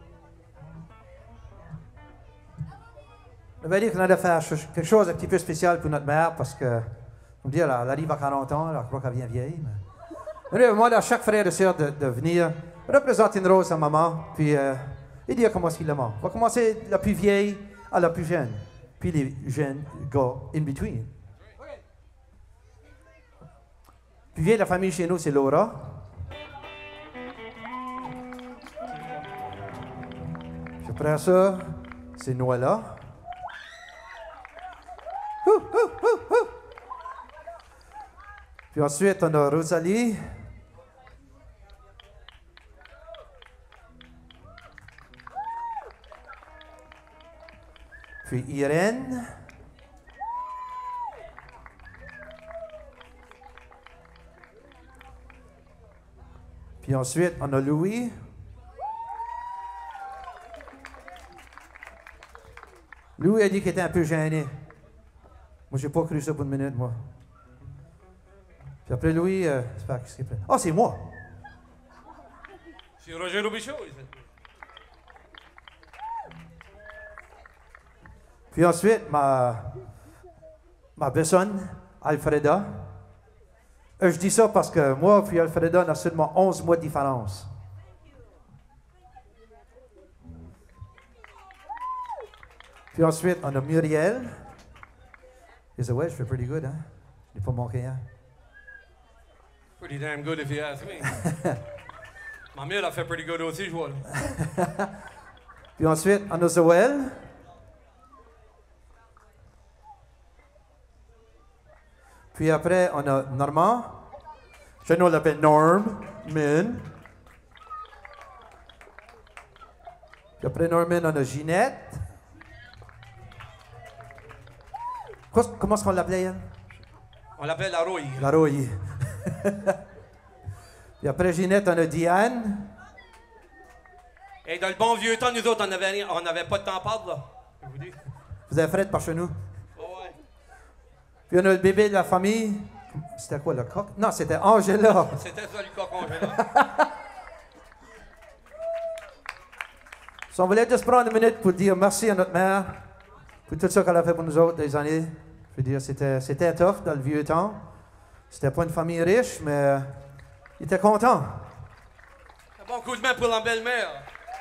Je vais dire qu'on allait faire quelque chose d'un petit peu spécial pour notre mère parce que, on me dit, elle, elle arrive à quarante ans, alors je crois qu'elle vient vieille. Mais... Je demande à chaque frère et sœur de, de venir représenter une rose à maman, puis euh, et dire comment est-ce qu'il l'aime. On va commencer de la plus vieille à la plus jeune, puis les jeunes gars in between. Plus vieille de la famille chez nous, c'est Laura. Puis après ça, c'est Noëlla. Ouh, ouh, ouh, ouh. Puis ensuite, on a Rosalie. Puis Irène. Puis ensuite, on a Louis. Louis a dit qu'il était un peu gêné. Moi, j'ai pas cru ça pour une minute, moi. Puis après Louis, euh, c'est pas qui c'est. Ah, c'est moi! C'est Roger Robichaud, ici. Puis ensuite, ma, ma bessonne, Alfreda. Euh, je dis ça parce que moi puis Alfreda, on a seulement onze mois de différence. Puis ensuite, on a Muriel. Il dit, ouais, je fais pretty good, hein? Je n'ai pas manqué, hein? Pretty damn good if you ask me. Ma mère a fait pretty good aussi, je vois. Puis ensuite, on a Zoël. Puis après, on a Normand. Je nous l'appelle Norm, Min. Puis après Norman, on a Ginette. Comment est-ce qu'on l'appelait, elle? On l'appelle la rouille. La rouille. Puis après Ginette, on a Diane. Et dans le bon vieux temps, nous autres, on n'avait on avait pas de temps à perdre, là. Je vous dis. Vous avez Fred par chez nous. Oh ouais. Puis on a le bébé de la famille. C'était quoi, le coq? Non, c'était Angela. C'était ça, le coq Angela. So, on voulait juste prendre une minute pour dire merci à notre mère pour tout ça qu'elle a fait pour nous autres des années. Je veux dire, c'était, c'était tough dans le vieux temps. C'était pas une famille riche, mais il était content. Un bon coup de main pour la belle-mère.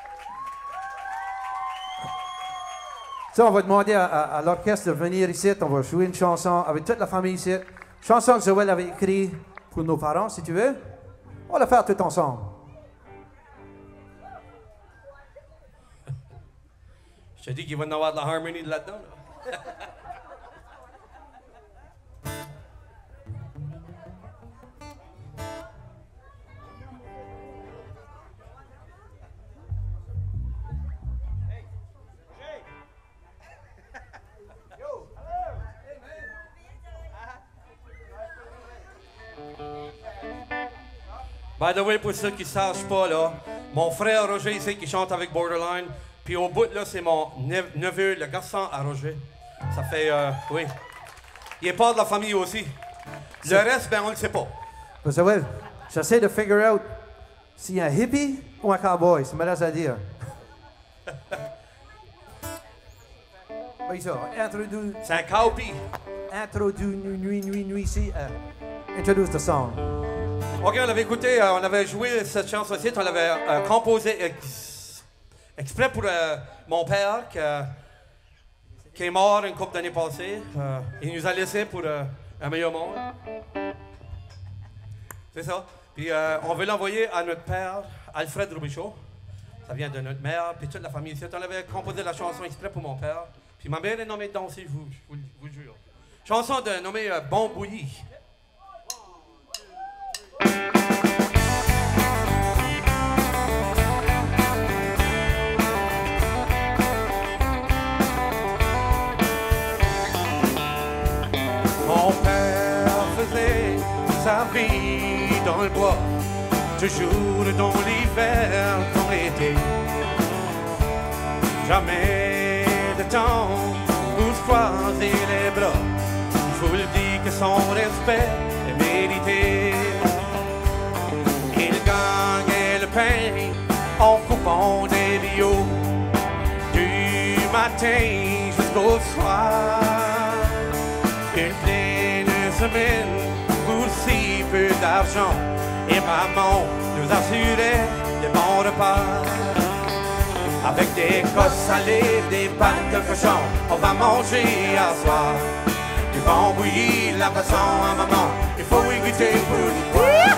Ça, on va demander à, à, à l'orchestre de venir ici. On va jouer une chanson avec toute la famille ici. Chanson que Joël avait écrite pour nos parents, si tu veux. On va la faire tout ensemble. Je te dis qu'il va y avoir de la harmonie de là-dedans, là. By the way, pour ceux qui ne savent pas, là, mon frère Roger ici qui chante avec Borderline, puis au bout, là, c'est mon neveu, le garçon à Roger. Ça fait, euh, oui. Il est part de la famille aussi. Le reste, ben, on ne le sait pas. Vous savez, j'essaie de figure out s'il y a un hippie ou un cowboy, c'est malaise à dire. Oui, ça, introduce... C'est un cowpie. Introduce, nuit, nuit, nuit, ici. Uh, introduce the song. OK, on avait écouté, euh, on avait joué cette chanson-ci, on l'avait euh, composée ex exprès pour euh, mon père qui, euh, qui est mort une couple d'années passées. Euh, il nous a laissé pour euh, un meilleur monde. C'est ça. Puis euh, on veut l'envoyer à notre père, Alfred Robichaud. Ça vient de notre mère, puis toute la famille ici. On avait composé la chanson exprès pour mon père. Puis ma mère est nommée dedans aussi, je vous, je vous, je vous jure. Chanson de nommée euh, Bon Bouilli. Mon père faisait sa vie dans le bois, toujours dans l'hiver, dans l'été. Jamais de temps pour se croiser les bras. Je vous le dis que son respect est mérité. Il gagnait le pain en coupant des bio du matin jusqu'au soir. Une pleine semaine pour si peu d'argent, et maman nous assurait des bons repas. Avec des cosses salées, des pâtes de cochon, on va manger à soir. Du bon bouilli, la façon à maman, il faut y goûter pour le voir.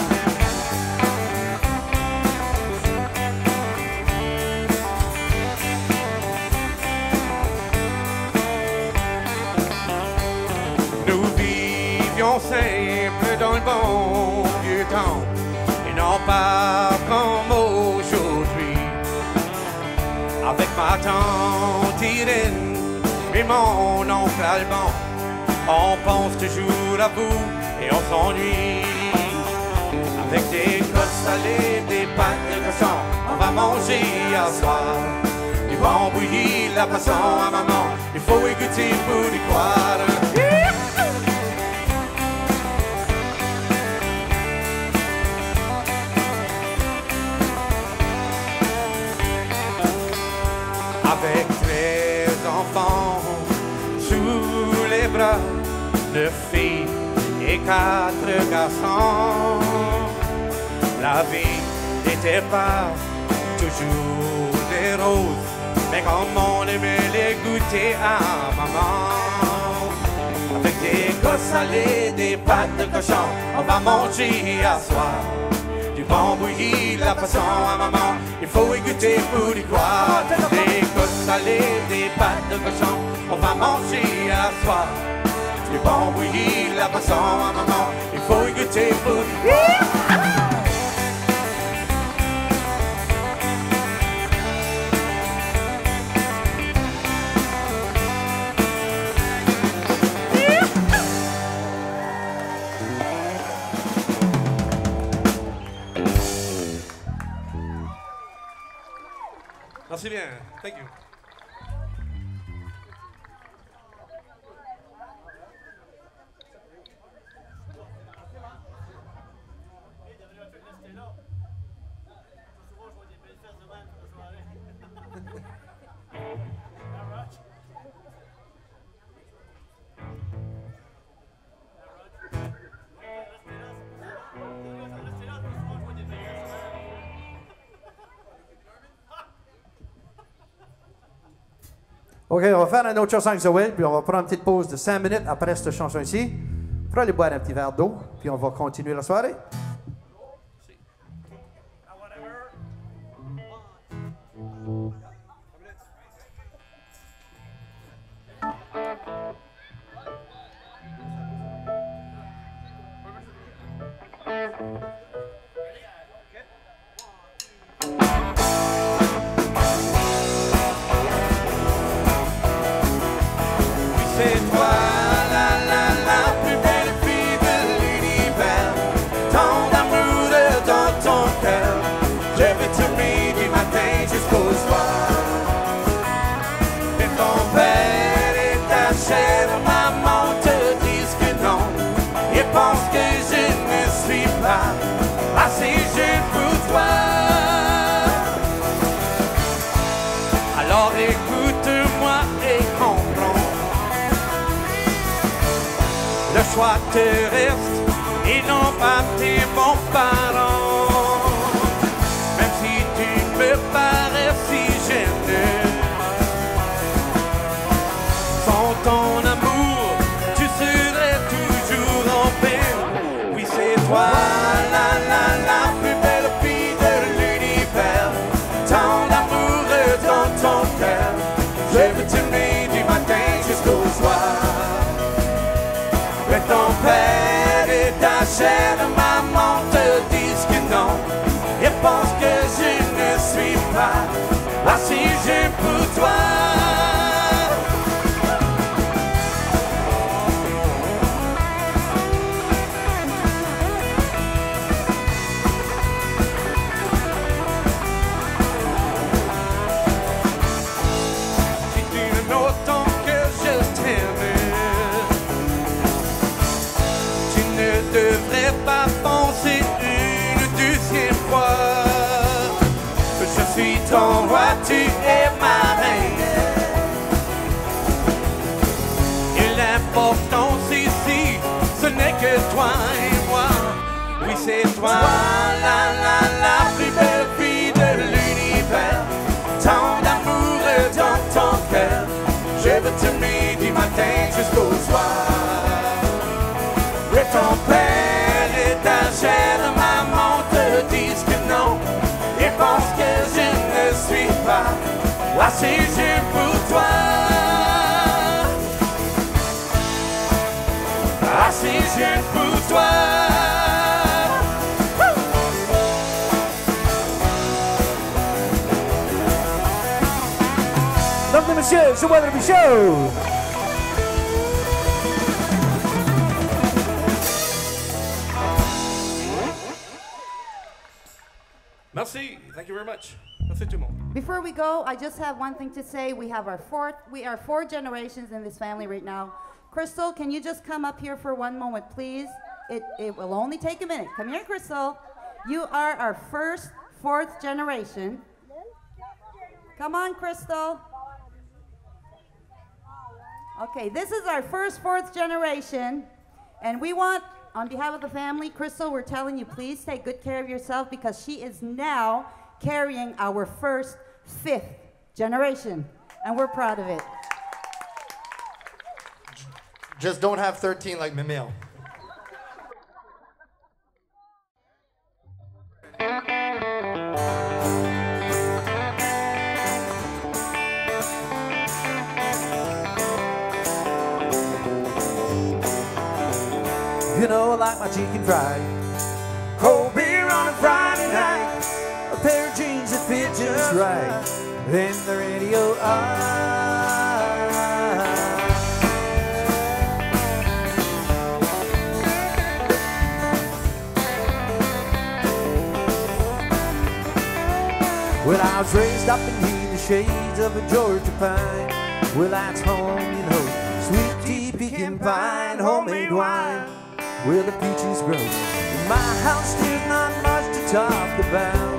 Nous vivions simple dans le bon vieux temps, et non pas comme aujourd'hui. Avec ma tante Irène et mon oncle Alban, on pense toujours à vous et on s'ennuie. Avec des cosses salées, des pâtes de cochon, on va manger à soir. Du bon bouilli, la façon à maman, il faut y goûter pour y croire. Avec treize enfants sous les bras, deux filles et quatre garçons, la vie n'était pas toujours des roses, mais comme on aimait les goûter à maman. Avec des cosses salées, des pâtes de cochon, on va manger à soir. Du bon bouilli, la façon à maman, il faut y goûter pour y croire. Des cosses salées, des pâtes de cochon, on va manger à soir. Du bon bouilli, la façon à maman, il faut y goûter pour y croire. Merci bien. Thank you. OK, on va faire une autre chanson avec Zoé, puis on va prendre une petite pause de cinq minutes après cette chanson ici. On va aller boire un petit verre d'eau, puis on va continuer la soirée. C'est toi, la la la plus belle fille de l'univers. Ton écoute-moi et comprends. Le choix te reste et non pas tes bons parents. Même si tu me parais si gêneux, sans ton amour, tu serais toujours en peine. Oui, c'est toi, la la la plus belle fille de l'univers. Tant d'amour dans ton cœur, je veux t'aimer du matin jusqu'au soir. Mais ton père et ta chère maman te disent que non, et pensent que je ne suis pas assez jeune pour toi. Si tu m'aimes autant que je t'aime, tu ne devrais pas penser une deuxième fois. Je suis ton roi, tu es ma reine. Et l'importance ici, ce n'est que toi et moi. Oui, c'est toi, la la la plus belle fille de l'univers. Tant d'amour dans ton cœur, je veux t'aimer du matin jusqu'au soir. Et ton père et ta chère maman te disent que non, et pensent que je ne suis pas assez jeune pour toi. Assez jeune pour toi. Mesdames et messieurs, je vois le Show. Merci. Thank you very much. Merci tout le monde. Before we go, I just have one thing to say. We have our fourth, we are four generations in this family right now. Crystal, can you just come up here for one moment, please? It, it will only take a minute. Come here, Crystal. You are our first fourth generation. Come on, Crystal. Okay, this is our first fourth generation, and we want, on behalf of the family, Crystal, we're telling you, please take good care of yourself because she is now carrying our first fifth generation, and we're proud of it. Just don't have thirteen like Mimeo. You know I like my chicken fried, cold beer on a Friday night, a pair of jeans that fit just right, and the radio on. Well, I was raised up beneath the shades of a Georgia pine. Well, that's home, you know, sweet tea, pecan pine, homemade wine. Well, the peaches grow in my house, there's not much to talk about,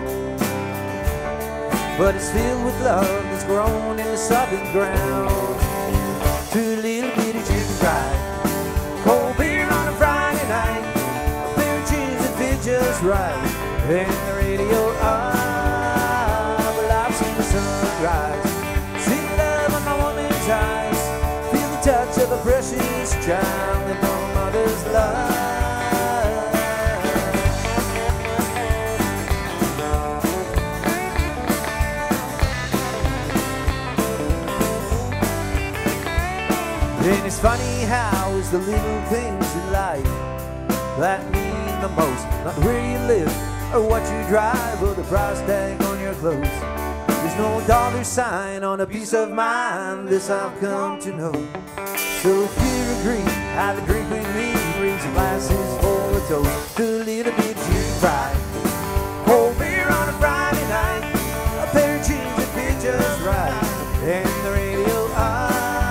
but it's filled with love that's grown in the southern ground. Two little bitty chicken fried, cold beer on a Friday night, a pair of jeans that fit just right, and the radio on. Well, I've seen the sunrise, seen love in my woman's eyes, feel the touch of a precious child in my mother's love. And it's funny how it's the little things in life that mean the most. Not where you live or what you drive or the price tag on your clothes. There's no dollar sign on a piece of mind, this I've come to know. So if you agree, have a drink with me, raise your glasses for a toast to a little bit you fried. Cold beer on a Friday night, a pair of jeans that fit just right, and the radio on.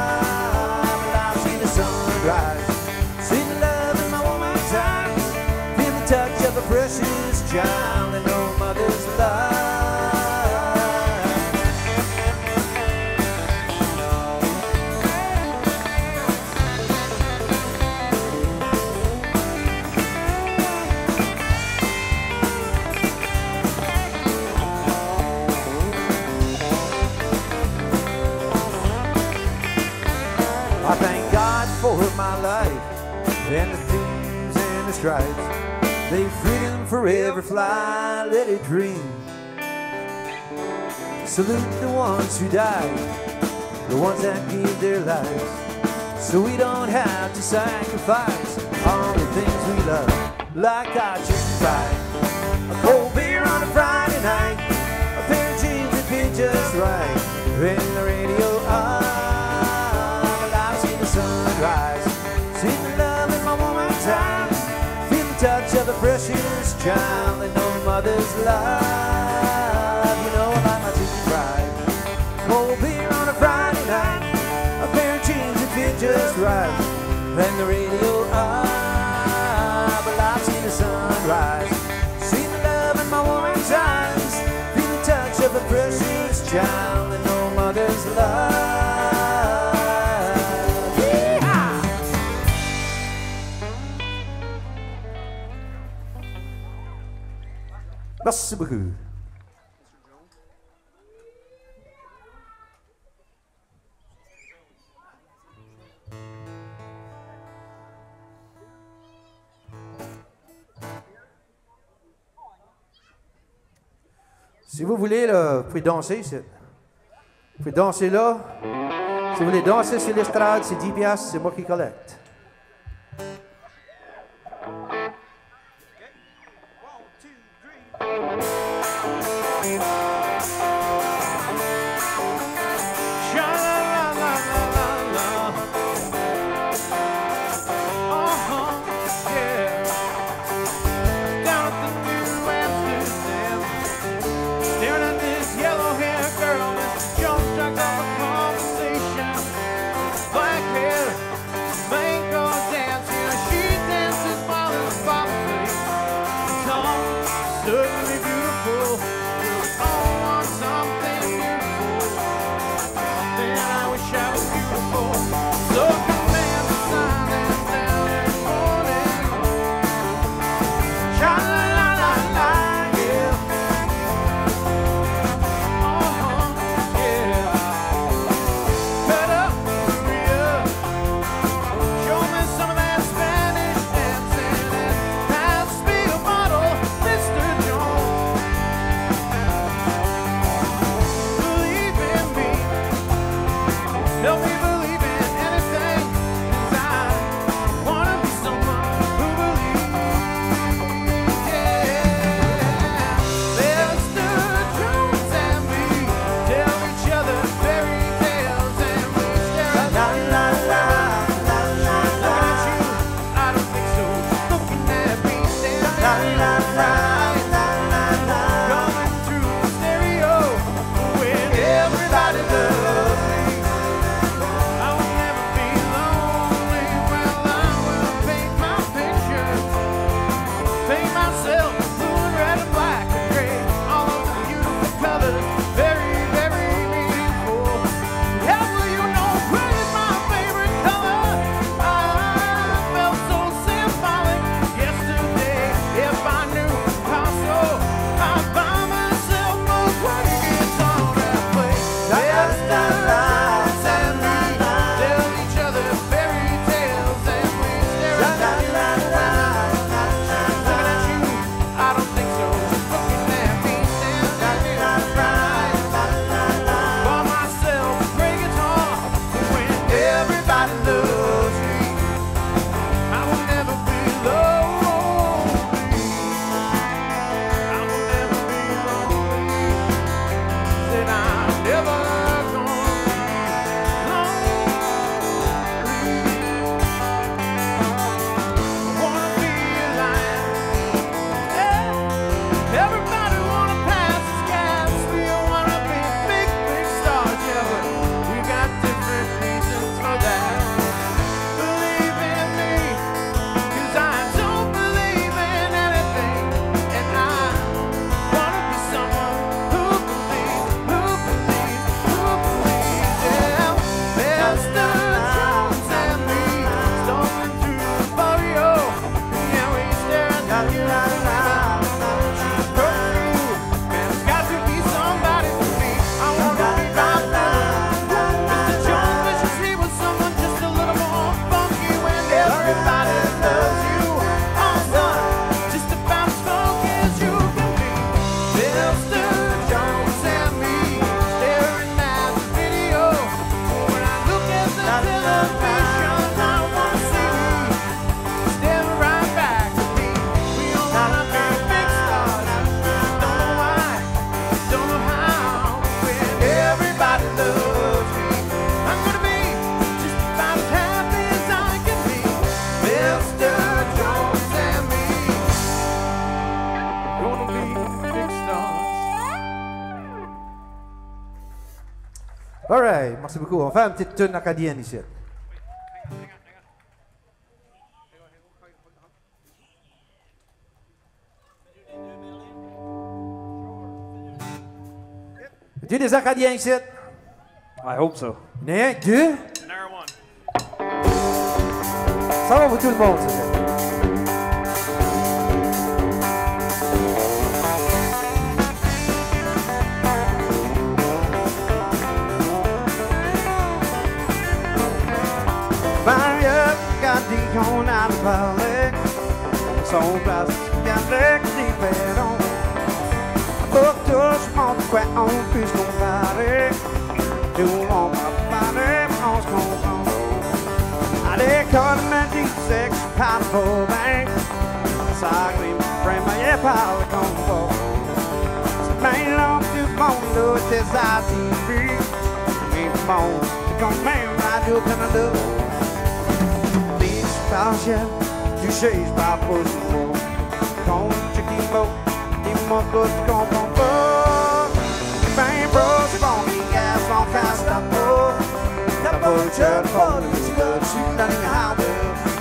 See the love in my woman's eyes, feel the touch of a precious child and no mother's love. and the thieves and the stripes. They freedom forever fly, let it dream. Salute the ones who died, the ones that gave their lives, so we don't have to sacrifice all the things we love, like our chicken fried, a cold beer on a Friday night, a pair of jeans that fit just right, and the radio on, alive, see the sunrise, see the love in my woman's eyes, feel the touch of a precious child that no mother's love. You know I like my chicken fried, cold beer on a Friday night, a pair of jeans that fit just right, and the radio up, alive, see the sunrise, see the love in my woman's eyes, feel the touch of a precious child and no mother's love. Yeah! Merci beaucoup. Si vous voulez, là, vous pouvez danser. Vous pouvez danser là. Si vous voulez danser sur l'estrade, c'est dix piastres, c'est moi qui collecte. right, merci beaucoup. On fait une petite tune acadienne ici. Tu des Acadiens ici? I hope so. Il y en a un, deux? Ça va pour tout le monde, ça. Fire up, got the on out of valley. So fast, got the deep head on. Book touch, mon quoi on puisse comparer. Tout on va parler, on se comprend. Allez, comme un deep sex, pas de faux bain. Ça grimpe, frame, y'a pas le confort. C'est bien long, tout le monde, là, c'est ça, T V. Mais bon, c'est comme même radio Canada. Passion, tu cherches pas pour ce mot. Quand tu dis mot, dis-moi que tu comprends pas. Ben bro, c'est bon, les gars sont casse ta peau. Ta peau, tu le fond, tu le tu l'as mis à deux.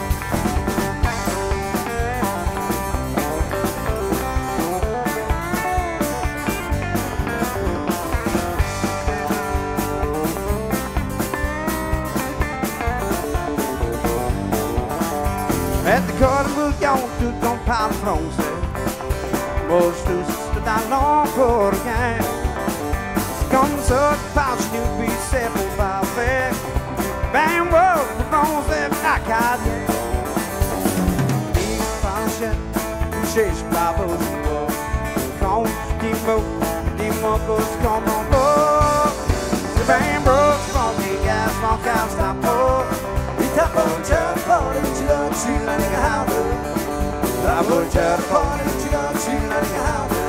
At the corner bouillon, tout on parle français. Moi, je touche dans l'encore rien. C'est comme ça que parle chez nous, puis c'est pour parler. Ben, wow, le français acadien. Les Français, je cherche pas pour ce mot. Quand je dis mot, dis-moi que tu comprends pas. C'est ben, bro, c'est bon, les gars, mon cœur, c'est ta peau. Ta butcher party, tu l'as, tu l'as dit how to. Ta butcher party, tu l'as, tu l'as dit how to.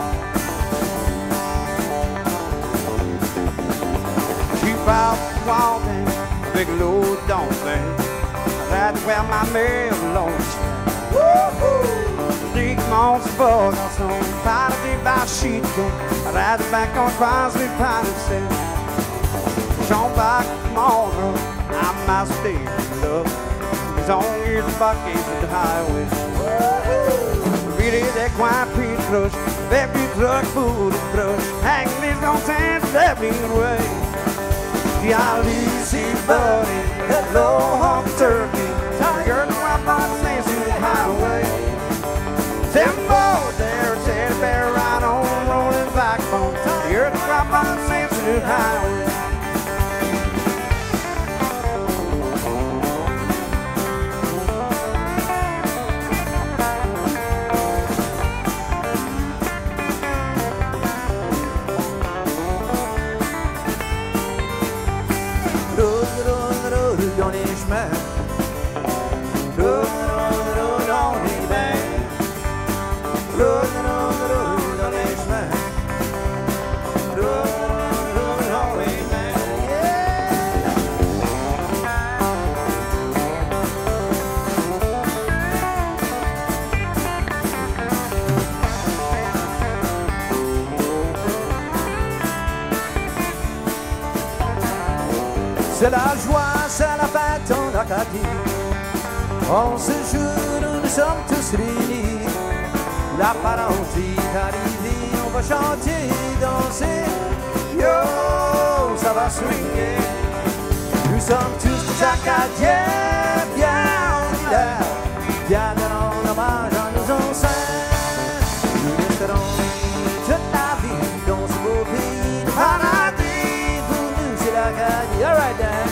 Tu parles walking, avec l'eau d'enfer. That's where my mail launch. Woohoo! Dis que mon sport dans son party bachito. Ride back on cross with Patterson. Jean-Baptiste Monroe. I must stay in love. His own ears buckets at the highway. Really, that quiet Pete crush. Every truck food and brush. Hanging these on sands, stepping away. The Alice buddy, that low hog turkey. Tiger, the wild box stands to the highway. Tempo there, teddy bear right on rolling backbone. Tiger, the wild box stands to the highway. Dans les chemins, dans les bains, dans les chemins, dans les bains. C'est la joie, c'est la fête en Acadie. En ce jour où nous sommes tous réunis, la parenté est arrivée, on va chanter, danser. Yo, ça va swinguer. Nous sommes tous des Acadiens, bien en hiver, bien dans l'hommage à nos ancêtres. Nous resterons toute la vie dans ce beau pays de paradis. Pour nous, c'est l'Acadie. All right, Dan.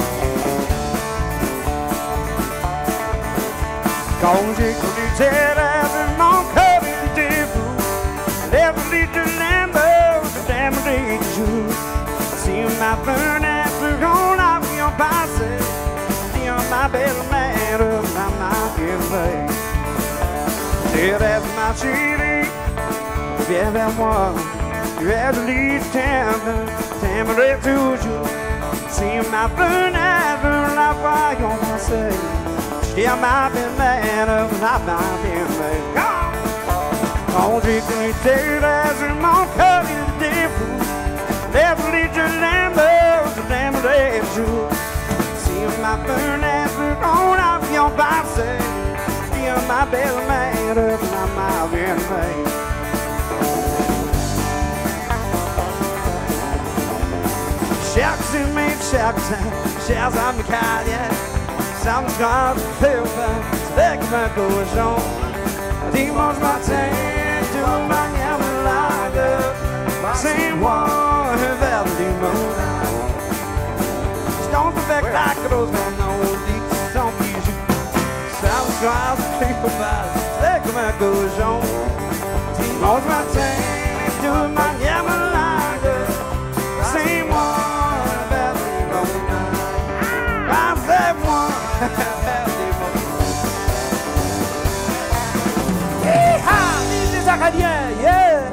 Quand j'ai connu tes rêves, mon cœur était fou. L'herbe de l'amber, de l'amber du jour. Si ma fenêtre, on a vu en passer. Si ma belle-mère, ma marquée. Tes rêves, ma chérie, viens vers moi. Tu es jolie, je t'aime, t'aimerai toujours. Si ma fenêtre, la voyons passer. Yeah, my belle-mère, ma belle-mère. Quand j'ai connu tes rêves, mon cœur il était fou. L'herbe de l'amber, de and jewels. See my burn after on off your bicycle. See my belly mad up and I'm out in vain. Shouts in me, shouts out, shouts on the car, yeah. Something's gone to feel bad, back my goes on. Demons my tan, do my yammer lager. Same one, without the demon. Stones the back like those don't know deep, don't use you. Something's gone to feel bad, back my goes on. Demons my tan, do my yammer lager. Same one. Yeehaw! Vive les Acadiens! Yeah!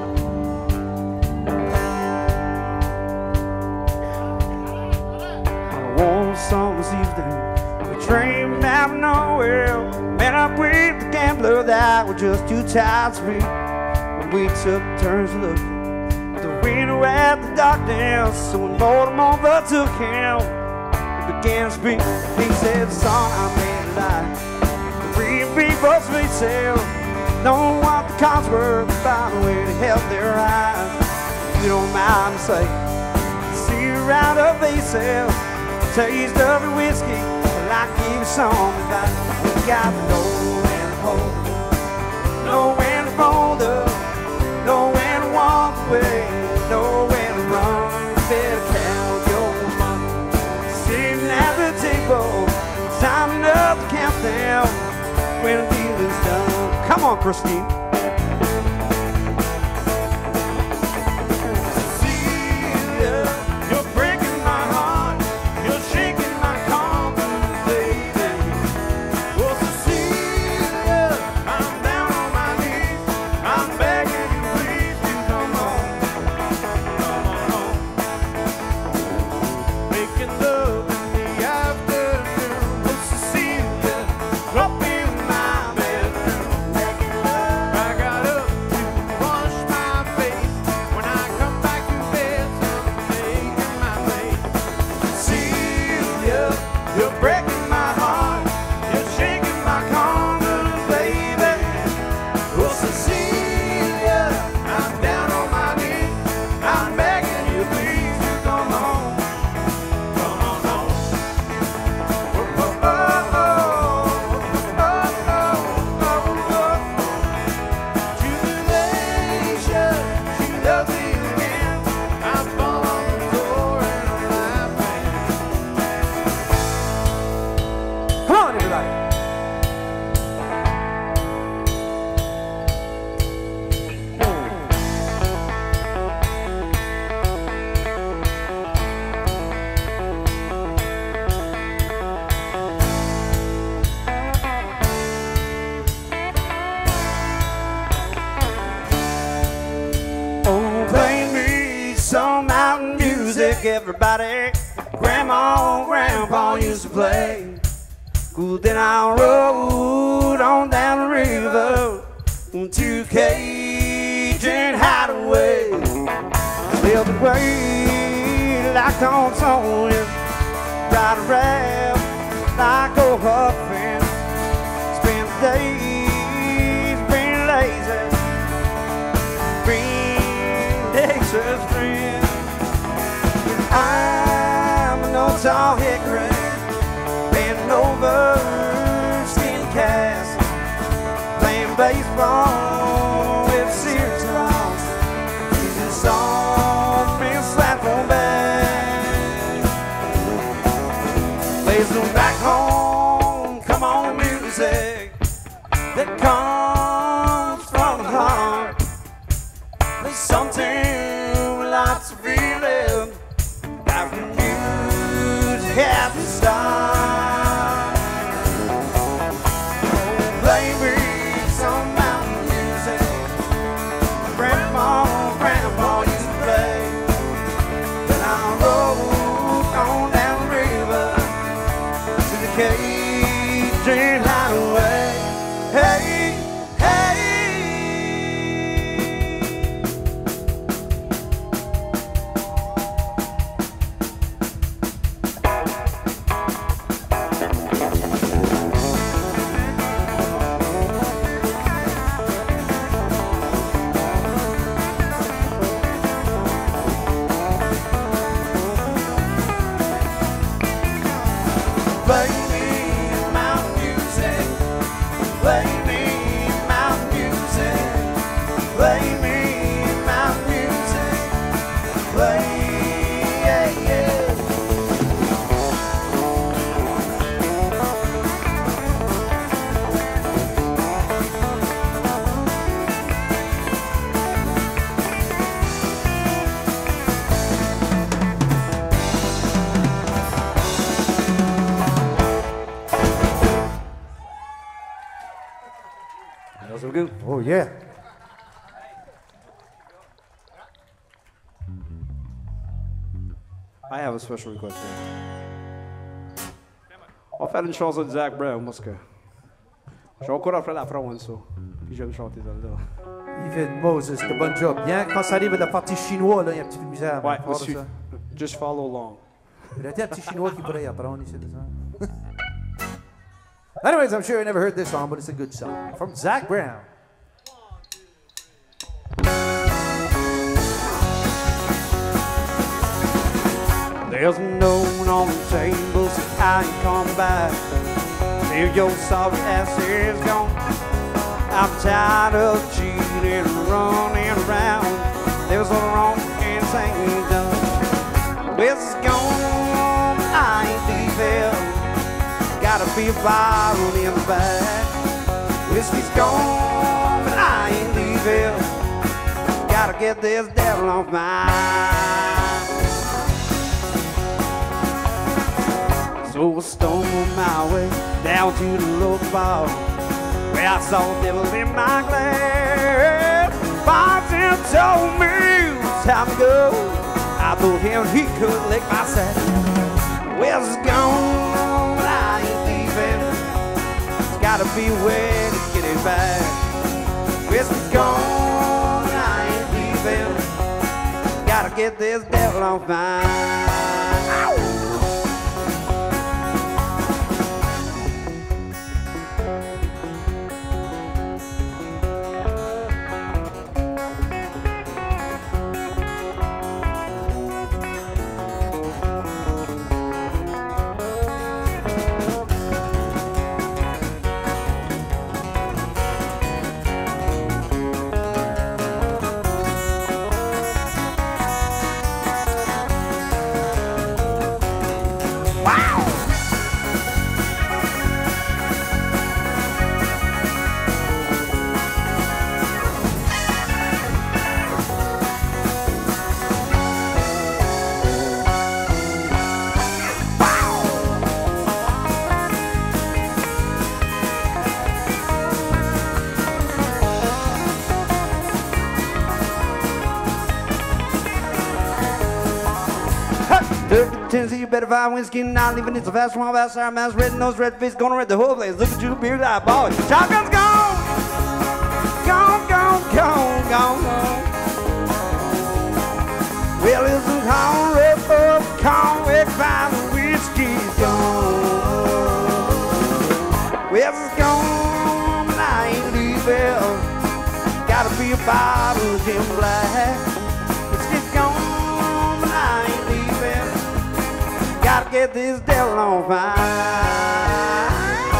On a warm summer's evening, we trained out of nowhere. Met up with the gambler that was just too tired to speak. When we took turns to look, the window at the darkness. So when Baltimore overtook him, he began to speak. He said, son, I made a lie. Real people speak self. Know what the cons were, find a way to help their eyes. You don't mind to say, see you out of themselves. Taste of your whiskey, like you song about. You got to know when to hold up, know when to fold up, know when to walk away, know when to run. Better count your money, sitting at the table, time enough to count them when the deal is done. Come on, Christine. Everybody, grandma and grandpa used to play. Well, then I rode on down the river to Cajun Hideaway. Sailed away like on Sonia, ride around like old huffin'. Spend the days being lazy, being Texas friend. I'm an old tall hickory, bending over skin cast, playing baseball with serious loss. Jesus saw me slap on back, plays them back home. Come on, music that comes from the heart. There's something with lots of feeling. Have to stop. Oh, play me some mountain music. Grandma, grandpa used to play. Then I rode on down the river to the Cajun Hideaway. Hey, Play me mountain music. Play me mountain music. Play me mountain music. Play, yeah, yeah. That was good. Oh, yeah. I have a special request here. On va faire une chanson de Zach Brown parce que j'ai encore après la France, so. Puis j'aime chanter celle-là. Even Moses, de bon job. Bien, quand ça arrive à la partie chinoise, là, il y a un petit peu de misère. Ouais, Voir monsieur. ça. Just follow along. Il y a un petit chinois qui pourrait y apprendre ici de ça. Anyways, I'm sure you never heard this song, but it's a good song. From Zach Brown. There's no one on the table, so I ain't come back till your sorry ass is gone. I'm tired of cheating and running around. There's nothing wrong and ain't done. Whiskey's gone, I ain't leaving. Gotta be a bottle in the back. Whiskey's gone, but I ain't leaving. Gotta get this devil off my. So I stumbled my way down to the local bar, where I saw devils in my glass. Bartender told me it was time to go. I told him he could lick my sack. Well, it's gone, but I ain't leaving. It's gotta be a way to get it back. Well, it's gone, but I ain't leaving. Gotta get this devil off my. Ow! Tennessee, you better find whiskey, not leaving. It's a fast one, fast sour mouse, red nose, red face, gonna red the whole place. Look at you, beard eye boy. Shotgun's gone, gone, gone, gone, gone, gone. Well, it's a corn red up, corn red by the whiskey's gone. Well, it's gone, and I ain't leaving. Gotta be a bottle of Jim Black. Whiskey's gone. Gotta get this devil on fire.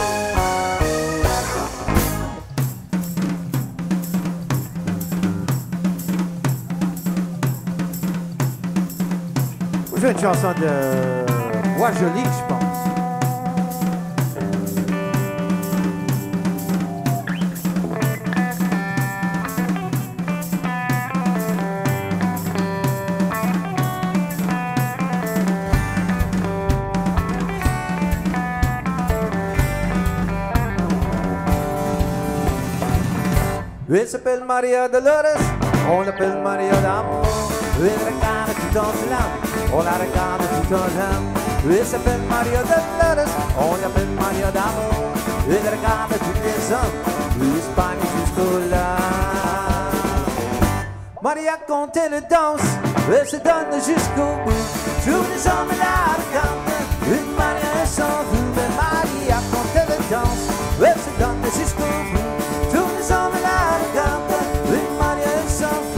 Vous jouez une chanson de Bois Joli, je pense. Elle s'appelle Maria Dolores, on l'appelle Maria d'amour. Elle regarde tout en flamme, on la regarde tout en âme. Elle s'appelle Maria Dolores, on l'appelle Maria d'amour. Elle regarde tous les hommes, l'Espagne jusqu'au large. Maria quand elle danse, elle se donne jusqu'au bout. Tous les hommes la regardent, une Maria elle s'en fout. Mais Maria quand elle danse, elle se donne jusqu'au bout. Tous les hommes la regardent, une Maria elle s'en fout.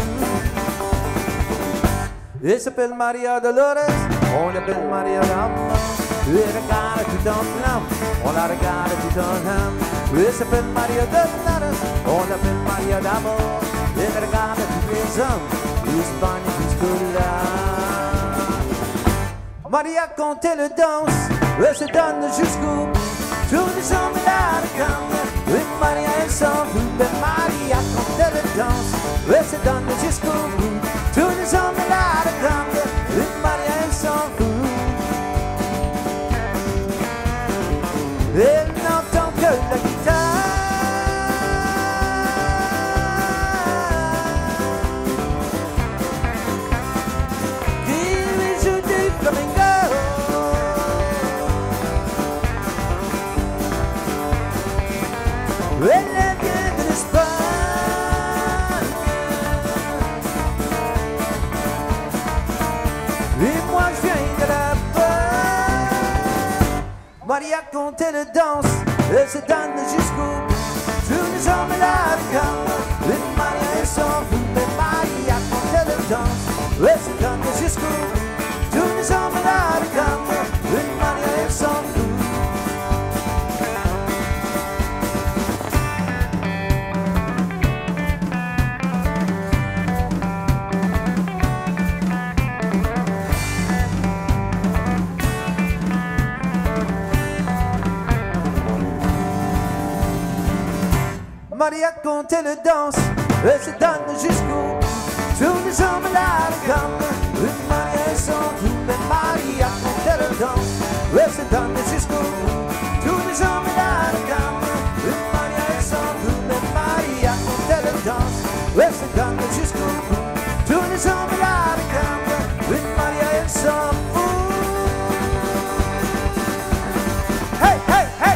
Elle s'appelle Maria Dolores, on l'appelle Maria d'amour. Elle regarde dans flamme, on la regarde tout en âme. Oui, elle s'appelle Maria de Lanas, on l'appelle Maria d'amour. Elle regarde tous les hommes, d'Espagne jusque-là. Maria quand elle danse, elle se donne jusqu'au bout. Tous les hommes la regardent, oui, Maria elle s'en fout. Mais Maria quand elle danse, elle se donne jusqu'au bout. Tous les hommes la regardent, oui, Maria elle s'en fout. Elle n'entend que la guitare qui lui joue du flamenco. Elle vient de l'Espagne et moi je viens de là-bas. Maria quand elle danse, elle se donne jusqu'au bout. Tous les hommes la regardent, et Maria elle s'en fout. Mais Maria quand elle danse, elle se donne jusqu'au bout. Tous les hommes la regardent, et Maria elle s'en fout. Maria quand elle danse, elle se donne jusqu'au bout. Tous les hommes la regardent, et Maria elle s'en fout. Mais Maria quand elle danse, elle se donne jusqu'au bout. Tous les hommes la regardent, et Maria elle s'en fout. Mais Maria quand elle danse, elle se donne jusqu'au bout. Tous les hommes la regardent, et Maria elle s'en fout. Hey, hey, hey!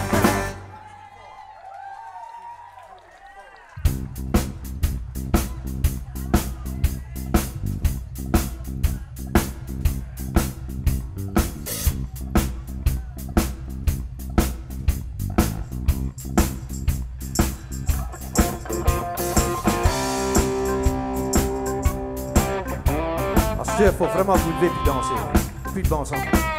Il faut vraiment vous lever puis danser. Plus de bon sens.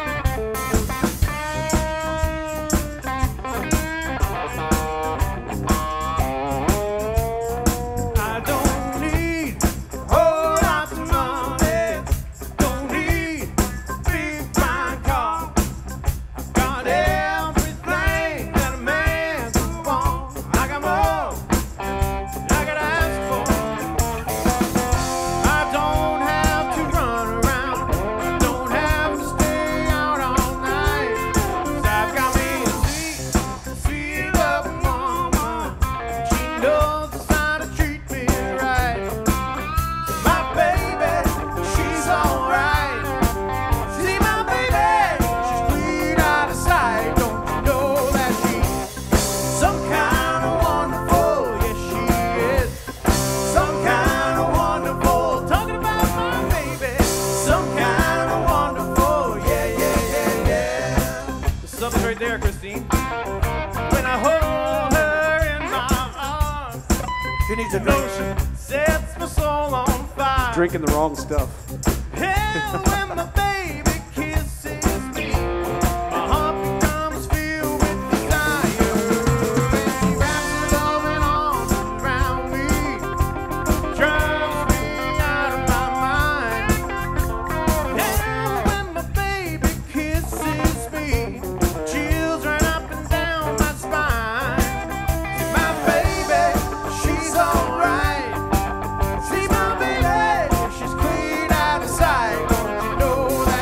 Drinking the wrong stuff. Hell, when my baby kisses me, my heart becomes filled with desire. And she wraps her loving arms around me, drives me out of my mind. Hell, when my baby kisses me, chills run up and down my spine. See my baby, she's alright. See my baby, she's clean out of sight. Don't you know that?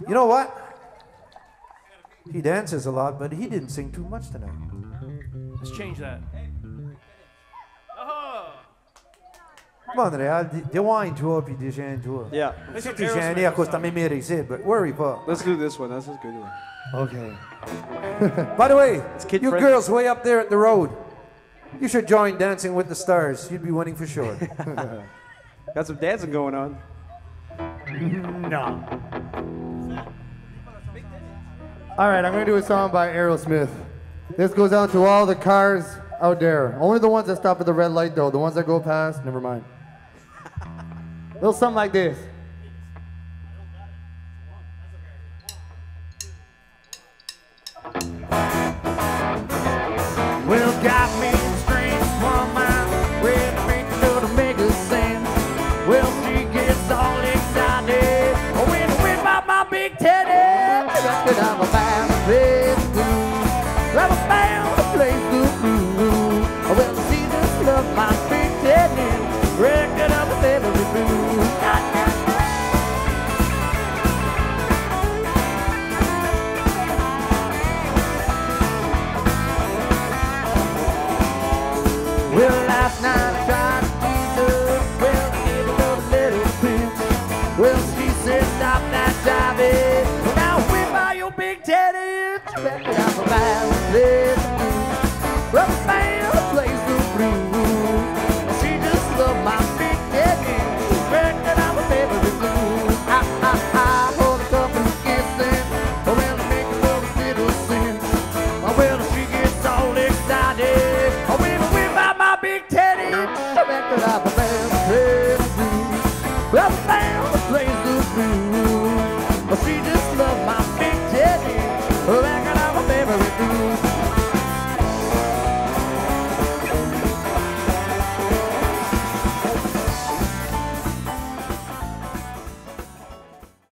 You know what? He dances a lot, but he didn't sing too much tonight. Let's change that. Come on, Réal, dis ouais, toi, puis des gens, toi. Yeah. Si t'es gêné à cause de ta mémorisée, but worry pas. Let's do this one. That's a good one. Okay. By the way, kid you friendly. girls way up there at the road, you should join Dancing with the Stars. You'd be winning for sure. Got some dancing going on. No. All right, I'm going to do a song by Aerosmith. This goes out to all the cars out there. Only the ones that stop at the red light, though. The ones that go past, never mind. Little something like this. Well, got me strange woman with me to the mega sense. Well, she gets all excited when I win by my big teddy. Record I'm a found a place to cruise. I'm a found a place to cruise. Well, see this love my big teddy. Record I'm a baby blues. Well, last night I tried to tease her. Well, I gave her a little pinch. Well, she said, stop that jiving. Well, now whip by your big teddy. You better have a bad